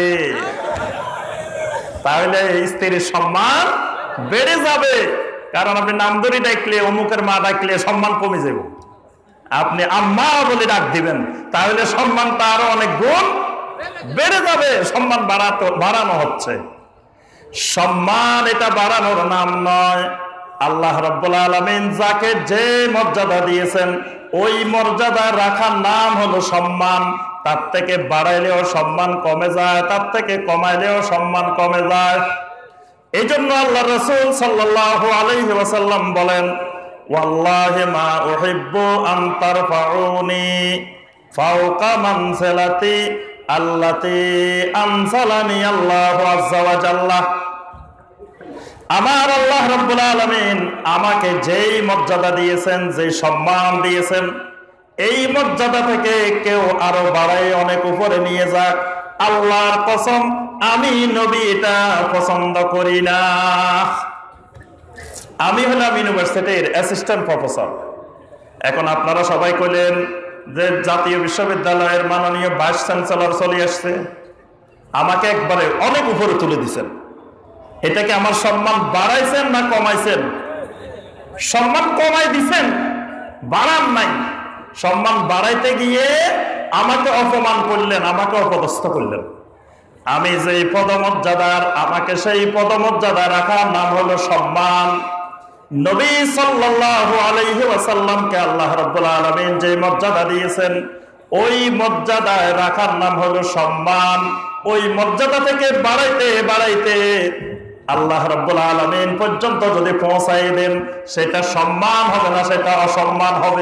তাহলে স্ত্রীর সম্মান বেড়ে যাবে। কারণ আপনি নাম ধরে ডাকলে, অমুকের মা ডাকলে সম্মান কমে যাবে। আপনি আম্মা বলে ডাক দিবেন, তাহলে সম্মানটা আরো অনেক গুণ বেড়ে যাবে। সম্মান বাড়ানো হচ্ছে। সম্মান এটা বাড়ানোর নাম নয়। আল্লাহ রাব্বুল আলামিন যাকে যে মর্যাদা দিয়েছেন ওই মর্যাদা রাখার নাম হলো সম্মান। তার থেকে বাড়াইলেও সম্মান কমে যায়, তার থেকে কমাইলেও সম্মান কমে যায়। এই জন্য আল্লাহ রাসূল সাল্লাল্লাহু আলাইহি ওয়াসাল্লাম বলেন, ওয়াল্লাহি মা উহিব্বু আন তারফাউনি ফাওকা মানসিলাতি আল্লাতী আনসালানি আল্লাহু আযজা ওয়া জাল্লা। আমার আল্লাহ রাব্বুল আলামিন আমাকে যেই মর্যাদা দিয়েছেন, যেই সম্মান দিয়েছেন, এই মর্যাদা থেকে কেউ আরো বাড়ায় অনেক উপরে নিয়ে যাক, আল্লাহর কসম আমি নবী এটা পছন্দ করি না। আমি হলাম ইউনিভার্সিটির অ্যাসিস্ট্যান্ট প্রফেসর। এখন আপনারা সবাই কইলেন যে জাতীয় বিশ্ববিদ্যালয়ের মাননীয় ভাইস চ্যান্সেলর চলে আসছে, আমাকে একবারে অনেক উপরে তুলে দিচ্ছেন। এটাকে আমার সম্মান বাড়াইছেন না কমাইছেন? সম্মান কমাই দিছেন, বাড়ান নাই। সম্মান বাড়াইতে গিয়ে আমাকে অপমান করলেন, আমাকে অপদস্থ করলেন। আমি যেই পদমর্যাদার, আমাকে সেই পদমর্যাদা রাখার নাম হলো সম্মান। নবী সাল্লাল্লাহু আলাইহি ওয়াসাল্লামকে আল্লাহ রাব্বুল আলামিন যে মর্যাদা দিয়েছেন ওই মর্যাদায় রাখার নাম হলো সম্মান। ওই মর্যাদা থেকে বাড়াইতে বাড়াইতে আল্লাহ রাব্বুল আলামিন পর্যন্ত যদি পৌঁছাই দেন, সেটা সম্মান হবে না, সেটা অসম্মান হবে।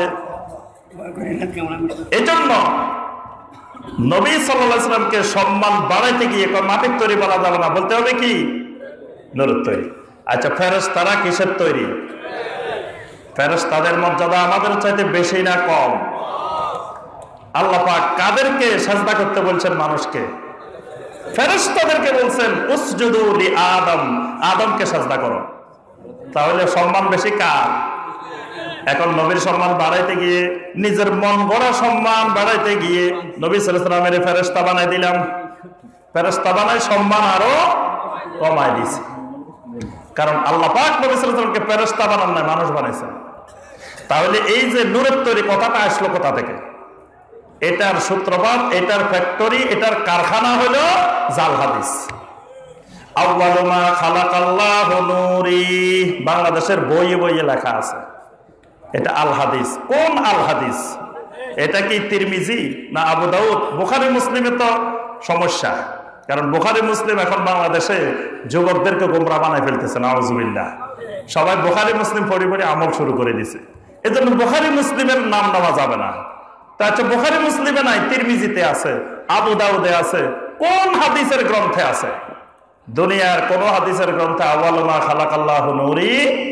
এজন্য নবী সাল্লাল্লাহু আলাইহি ওয়াসাল্লামকে সম্মান বাড়াইতে গিয়ে মাটির তৈরি বলা যাবে না, বলতে হবে কি নূরের তৈরি। আচ্ছা, ফেরেশতারা কিসের তৈরি? ফেরেশতাদের মর্যাদা আমাদের চাইতে বেশি না কম? আল্লাহ পাক কাদেরকে সাজদা করতে বলছেন? মানুষকে। ফেরেশতাদেরকে বলছেন উসজুদু লি আদম, আদমকে সাজদা করো। তাহলে সম্মান বেশি কার? এখন নবীর সম্মান বাড়াইতে গিয়ে, নিজের মন গড়া সম্মান বাড়াইতে গিয়ে নবী সাল্লাল্লাহু আলাইহি ওয়াসাল্লামের ফেরেশতা বানাই দিলাম। ফেরেশতা বানাই সম্মান আরো কমাই দিয়েছে। কারণ আল্লাহ পাক নবী সাল্লাল্লাহু আলাইহি ওয়াসাল্লামকে ফেরেশতা বানান নাই, মানুষ বানাইছেন। তাহলে এই যে নূরের তৈরি কথাটা আসলো কোথা থেকে? এটার সূত্রপাত, এটার ফ্যাক্টরি, এটার কারখানা হলো জাল হাদিস। আউয়ালু মা খালাকাল্লাহু নূরি, বাংলাদেশের বইয়ে বইয়ে লেখা আছে। এটা আল হাদিস। কোন আল হাদিস? এটা কি তিরমিজি না আবু দাউদ? বুখারী মুসলিমে তো সমস্যা। কারণ বুখারী মুসলিম এখন বাংলাদেশে যুবকদেরকে গোমরা বানায় ফেলতেছে, নাউজুবিল্লাহ। সবাই বুখারী মুসলিম পড়ে পড়ে আমল শুরু করে দিছে। এজন্য বুখারী মুসলিমের নাম নেওয়া যাবে না। তা আচ্ছা, বুখারী মুসলিমে নাই, তিরমিজিতে আছে, আবু দাউদে আছে, কোন হাদিসের গ্রন্থে আছে? দুনিয়ার কোন হাদিসের গ্রন্থে আউয়ালু মা খালাকাল্লাহু নূরি।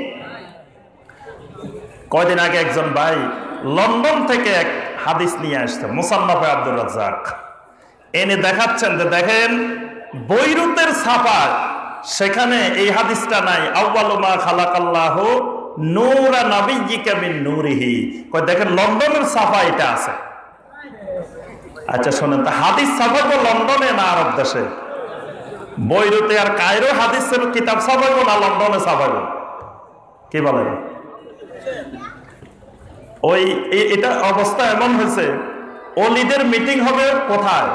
কয়দিন আগে একজন ভাই লন্ডন থেকে এক হাদিস নিয়ে আসছে, মুসান্নাফে আব্দুর রাজ্জাক, এনে দেখাচ্ছেন যে দেখেন বৈরুতের ছাপা, সেখানে এই হাদিসটা নাই, আউয়ালু মা খালাকাল্লাহু নূরা নাবিয়্যিকা মিন নূরিহি। কয় দেখেন লন্ডনের ছাপা এটা আছে। আচ্ছা শোনেন, তা হাদিস ছাপাবো লন্ডনে না আরব দেশে? বৈরুতে আর কায়রো হাদিসের কিতাব ছাপাবো না লন্ডনে ছাপাবো? কি বলেন? ওই এটা অবস্থা এমন হয়েছে, অলিদের মিটিং হবে কোথায়?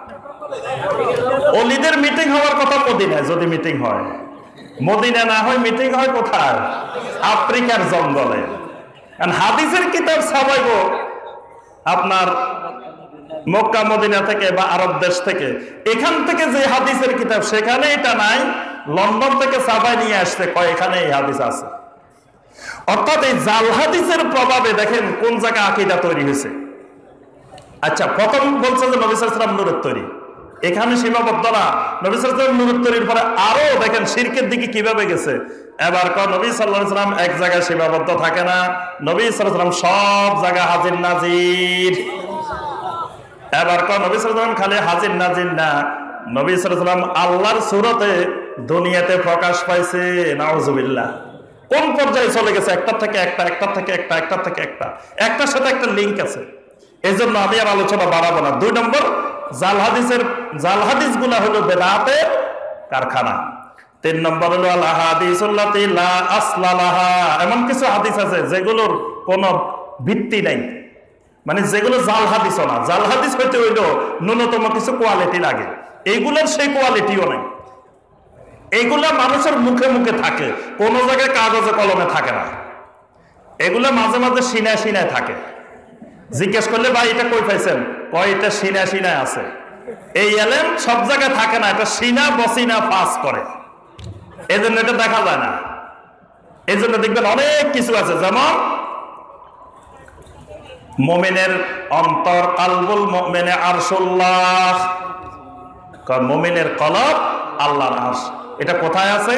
অলিদের মিটিং হওয়ার কথা মদিনায়, যদি মিটিং হয়। মদিনা না হয় মিটিং হয় কোথায়? আফ্রিকার জঙ্গলে। হাদিসের কিতাব ছাপাইব আপনার মক্কা মদিনা থেকে বা আরব দেশ থেকে। এখান থেকে যে হাদিসের কিতাব সেখানে এটা নাই, লন্ডন থেকে ছাপাই নিয়ে আসছে, কয় এখানে এই হাদিস আছে। অর্থাৎ এই জাল হাদিসের প্রভাবে দেখেন কোন জায়গায় আকীদা তৈরি হয়েছে। আচ্ছা, প্রথম বলছে যে নবী সাল্লাল্লাহু আলাইহি ওয়াসাল্লাম নূরের তৈরি, এখানে সীমাবদ্ধ না। নবী সাল্লাল্লাহু আলাইহি ওয়াসাল্লাম নূরের তৈরির পরে আরো দেখেন শিরকের দিকে কিভাবে গেছে। এবার নবী সাল্লাল্লাহু আলাইহি ওয়াসাল্লাম এক জায়গায় সীমাবদ্ধ থাকে না, নবী সাল্লাল্লাহু আলাইহি ওয়াসাল্লাম সব জায়গায় হাজির নাজির। এবার নবী সাল্লাল্লাহু আলাইহি ওয়াসাল্লাম খালি হাজির নাজির না, নবী সাল্লাল্লাহু আলাইহি ওয়াসাল্লাম আল্লাহর সূরতে দুনিয়াতে প্রকাশ পাইছে, নাউজুবিল্লাহ। কোন পর্যায়ে চলে গেছে? একটার থেকে একটা, একটার থেকে একটা, একটার থেকে একটা, একটার সাথে একটা লিঙ্ক আছে। এই জন্য আমি আর আলোচনা বাড়াবো না। 2 নম্বর, জাল হাদিস গুলা হলো বেদাতের কারখানা। 3 নম্বর হলো আল আহাদিসুল্লাতী লা আসলা লাহা, এমন কিছু হাদিস আছে যেগুলোর কোনো ভিত্তি নাই, মানে যেগুলো জাল হাদিসও না। জাল হাদিস হইতে হইলো ন্যূনতম কিছু কোয়ালিটি লাগে, এইগুলোর সেই কোয়ালিটিও নাই। এগুলা মানুষের মুখে মুখে থাকে, কোন জায়গায় কাগজে কলমে থাকে না। এগুলা মাঝে মাঝে সিনায় সিনায় থাকে। জিজ্ঞেস করলে ভাই এটা কই পাইছেন? কয় এটা সিনায় সিনায় আছে। এই এলেম সব জায়গায় থাকে না, এটা সিনা বসিনা পাস করে, এই জন্য এটা দেখা যায় না। এই জন্য দেখবেন অনেক কিছু আছে, যেমন মুমিনের অন্তর, কালবুল মুমিনে আরশুল্লাহ, মুমিনের কলব আল্লাহর আরশ। এটা কোথায় আছে?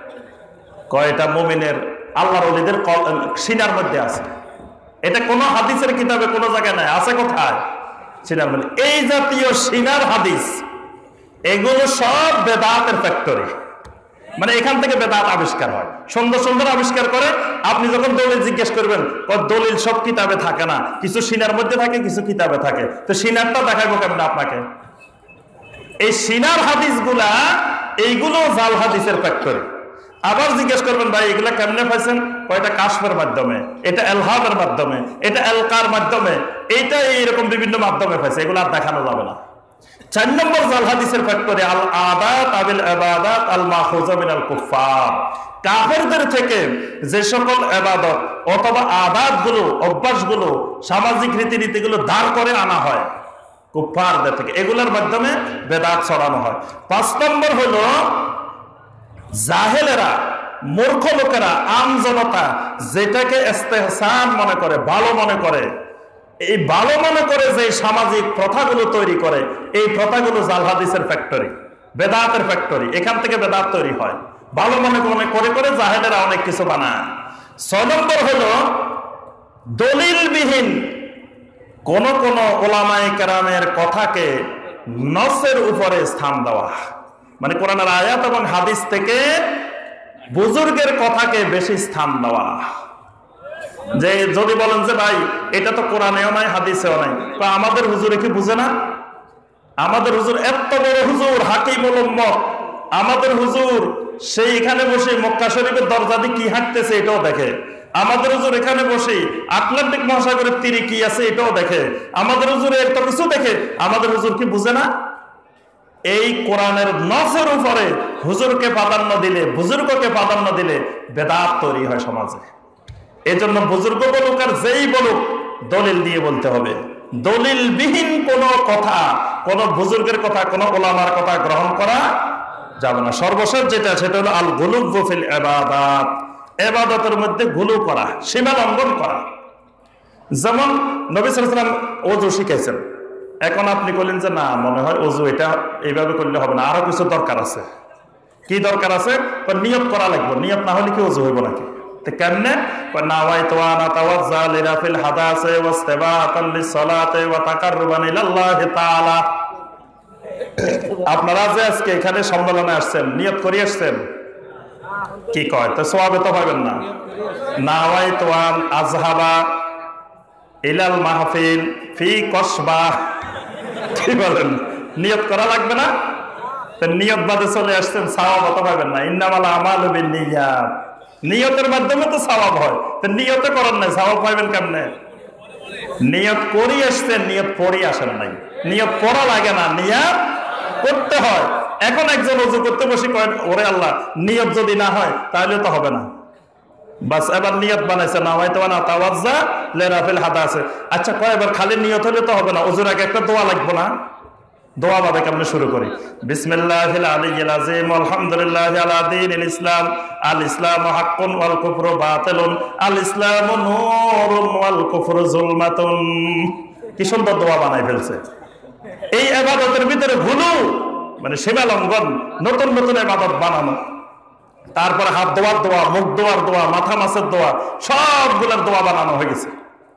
কয় এটা মুমিনের আল্লাহর ওলিদের সিনার মধ্যে আছে। এটা কোন হাদিসের কিতাবে কোন জায়গায় নাই, আছে কোথায়? সিনার মধ্যে। এই জাতীয় সিনার হাদিস এগুলো সব বেদাতের ফ্যাক্টরি, মানে এখান থেকে বেদাত আবিষ্কার হয়, সুন্দর সুন্দর আবিষ্কার করে। আপনি যখন দলিল জিজ্ঞেস করবেন, দলিল সব কিতাবে থাকে না, কিছু সিনার মধ্যে থাকে, কিছু কিতাবে থাকে। তো সিনারটা দেখাবো কেমন আপনাকে? এই সিনার হাদিস গুলা, এইগুলো জাল হাদিসের ফ্যাক্টরি। আবার জিজ্ঞেস করবেন ভাই এগুলা কেমনে পাইছেন? এটা কাশফের মাধ্যমে, এটা এলহামের মাধ্যমে, এটা এলকার মাধ্যমে, এইটা এইরকম বিভিন্ন মাধ্যমে পাইছে, এগুলো আর দেখানো যাবে না। 4 নম্বর জাল হাদিসের ফ্যাক্টরি আল আদাত আবিল ইবাদাত আল মাখুযা মিনাল কুফার। কাফেরদের থেকে যে সকল ইবাদত অথবা আদাত গুলো, অভ্যাস গুলো, সামাজিক রীতিনীতি গুলো দাঁড় করে আনা হয় কুফারদের থেকে, এগুলোর মাধ্যমে বেদাত ছড়ানো হয়। 5 নম্বর হলো জাহেলেরা, মূর্খ লোকেরা, আম জনতা যেটাকে ইস্তেহসান মনে করে, ভালো মনে করে, এই ভালো মনে করে যে সামাজিক প্রথাগুলো তৈরি করে, এই প্রথাগুলো জাল হাদিসের ফ্যাক্টরি, বেদাতের ফ্যাক্টরি। এখান থেকে বেদাত তৈরি হয়। ভালো মনে করে করে জাহেলেরা অনেক কিছু বানায়। 6 নম্বর হলো দলিলবিহীন কোন কোন ওলামায়ে কেরামের কথাকে নসের উপরে স্থান দেওয়া, মানে কোরআনের আয়াত এবং হাদিস থেকে বুজুর্গের কথাকে বেশি স্থান দেওয়া। যে যদি বলেন যে ভাই এটা তো কোরআনেও নাই, হাদিসেও নাই, আমাদের হুজুরে কি বুঝে না? আমাদের হুজুর এত বড় হুজুর, হাকিমুল উম্মত, আমাদের হুজুর সেই এখানে বসে মক্কা শরীফের দরজা দিয়ে কি হাঁটতেছে এটাও দেখে। আমাদের হুজুর এখানে বসে আটলান্টিক মহাসাগরের তীরে কি আছে এটাও দেখে। আমাদের হুজুর এত কিছু দেখে, আমাদের হুজুর কি বুঝে না? এই কোরআনের নসের উপরে হুজুরকে প্রাধান্য দিলে, বুজুর্গকে প্রাধান্য দিলে বেদাত তৈরি হয় সমাজে। এই জন্য বুজুর্গ বলুক আর যেই বলুক দলিল দিয়ে বলতে হবে। দলিলবিহীন কোনো কথা, কোনো বুজুর্গের কথা, কোনো ওলামার কথা গ্রহণ করা যাবে না। সর্বশেষ যেটা, সেটা হলো আল গুলুব্বু ফিল ইবাদাত, ইবাদতের মধ্যে গুলু করা, সীমা লঙ্ঘন করা। যেমন নবী সাল্লাল্লাহু আলাইহি ওয়াসাল্লাম ওযু শিখাইছেন, এখন আপনি বললেন যে না, মনে হয় ওযু এটা এইভাবে করলে হবে না, আরো কিছু দরকার আছে। কি দরকার আছে? নিয়ত করা লাগবে, নিয়ত না হলে কি ওযু হইব নাকি? কেমনে? নাওয়াইতু আন আতাওয়াজ্জা লিরাফিল হাদাসি ওয়াস্তিবাতান লিসসালাতি ওয়া তাকাররুবান ইলাল্লাহি তাআলা। আপনারা যে আজকে এখানে সম্মেলনে আসছেন, নিয়ত করে আসছেন? কি কয়? তো সওয়াবে তো পাবেন না। নাওয়াইতু আন আযহাবা ইলাল মাহফিল ফি কসবা, কি বলেন? নিয়ত করা লাগবে না? তো নিয়ত বাদে চলে আসছেন, সওয়াব তো পাবেন না। ইন্নামাল আমালু বিন্নিয়াত, নিয়তের মাধ্যমে তো সওয়াব হয়। তো নিয়তে করেন নাই, সওয়াব পাইবেন কেমনে? নিয়ত করি আসছেন, নিয়ত পড়ি আসেন নাই। নিয়ত পড়া লাগে না, নিয়ত করতে হয়। এখন একজন ওযু করতে বসে কয়, ওরে আল্লাহ, নিয়ত যদি না হয় তাহলে তো হবে না। বাস এবার নিয়ত বানাইছে, নাওয়াইতু আন আতাওয়াজ্জা লিরাফিল হাদাসি। আচ্ছা কয়, এবার খালি নিয়ত হলে তো হবে না, ওযুর আগে একটা দোয়া লাগবে না? দোয়া ভাবে কেমনে শুরু করি? বিসমিল্লাহিল আলিয়্যিল আযীম আলহামদুলিল্লাহি আলা দীনিল ইসলাম, আল ইসলামু হাক্কুন ওয়াল কুফরু বাতিলুন, আল ইসলামু নূরুন ওয়াল কুফরু যুলমাতুন। কি সুন্দর দোয়া বানাই ফেলছে। এই ইবাদতের ভিতরে ভুলু মানে সীমা লঙ্ঘন, নতুন নতুন ইবাদত বানানো। তারপরে হাত দোয়ার দোয়া, মুখ দোয়ার দোয়া, মাথা মাছের দোয়া, সবগুলোর দোয়া বানানো হয়ে গেছে।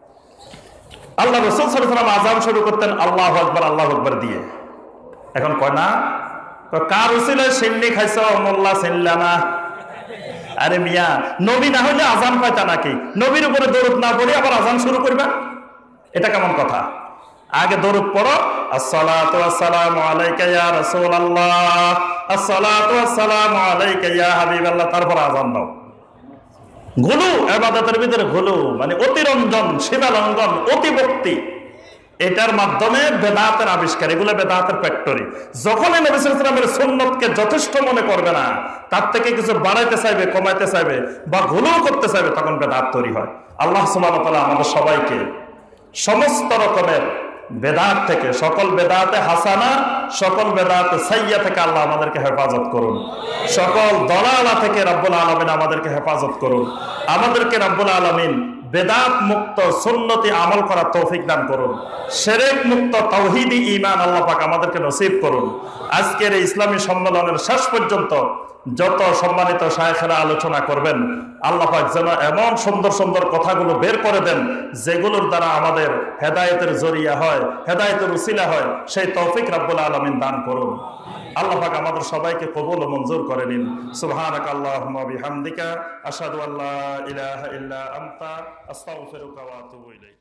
আল্লাহ রাসূল সাল্লাল্লাহু আলাইহি ওয়াসাল্লাম আযান শুরু করতেন আল্লাহু আকবার, আল্লাহু আকবার দিয়ে। এখন কয় না, কার উসিলায় সিন্নি খাইছ মোল্লা চিনলা না? আরে মিয়া, নবী না হইলে আযান পাইতা নাকি? নবীর উপরে দরুদ না পড়ে আবার আযান শুরু করবা, এটা কেমন কথা? আগে দরুদ পড়ো, আসসালাতু ওয়াসসালামু আলাইকা ইয়া রাসূলুল্লাহ, আসসালাতু ওয়াসসালামু আলাইকা ইয়া হাবিবাল্লাহ, তারপর আযান দাও। গুলু, ইবাদতের ভিতরে গুলু মানে অতিরঞ্জন, সীমা লঙ্ঘন, অতিভক্তি, এটার মাধ্যমে বেদাতের আবিষ্কার। এগুলো বেদাতের ফ্যাক্টরি। যখনই নবী সাল্লাল্লাহু আলাইহি ওয়াসাল্লামের সুন্নতকে যথেষ্ট মনে করবে না, তার থেকে কিছু বাড়াইতে চাইবে, কমাইতে চাইবে বা গুলু করতে চাইবে, তখন বেদাত তৈরি হয়। আল্লাহ সুবহানাহু ওয়া তাআলা আমাদের সবাইকে সমস্ত রকমের বেদাত থেকে, সকল বেদাতে হাসানা, সকল বেদাতে সাইয়্যা থেকে আল্লাহ আমাদেরকে হেফাজত করুন। সকল দলালা থেকে রব্বুল আলামিন আমাদেরকে হেফাজত করুন। আমাদেরকে রব্বুল আলামিন বেদাত মুক্ত সুন্নতি আমল করার তৌফিক দান করুন। শিরক মুক্ত তাওহীদি ঈমান আল্লাহ পাক আমাদেরকে নসিব করুন। আজকের এই ইসলামী সম্মেলনের শেষ পর্যন্ত যত সম্মানিত শায়েখেরা আলোচনা করবেন, আল্লাহ পাক যেন এমন সুন্দর সুন্দর কথাগুলো বের করে দেন, যেগুলোর দ্বারা আমাদের হেদায়েতের জরিয়া হয়, হেদায়েতের উসিলা হয়। সেই তৌফিক রব্বুল আলামিন দান করুন। আল্লাহ পাক আমাদের সবাইকে কবুল ও মঞ্জুর করে নিন। সুবহানাকা আল্লাহুম্মা বিহামদিকা আশহাদু আল্লা ইলাহা ইল্লা আনতা আস্তাগফিরুকা ওয়া আতুবু ইলাইক।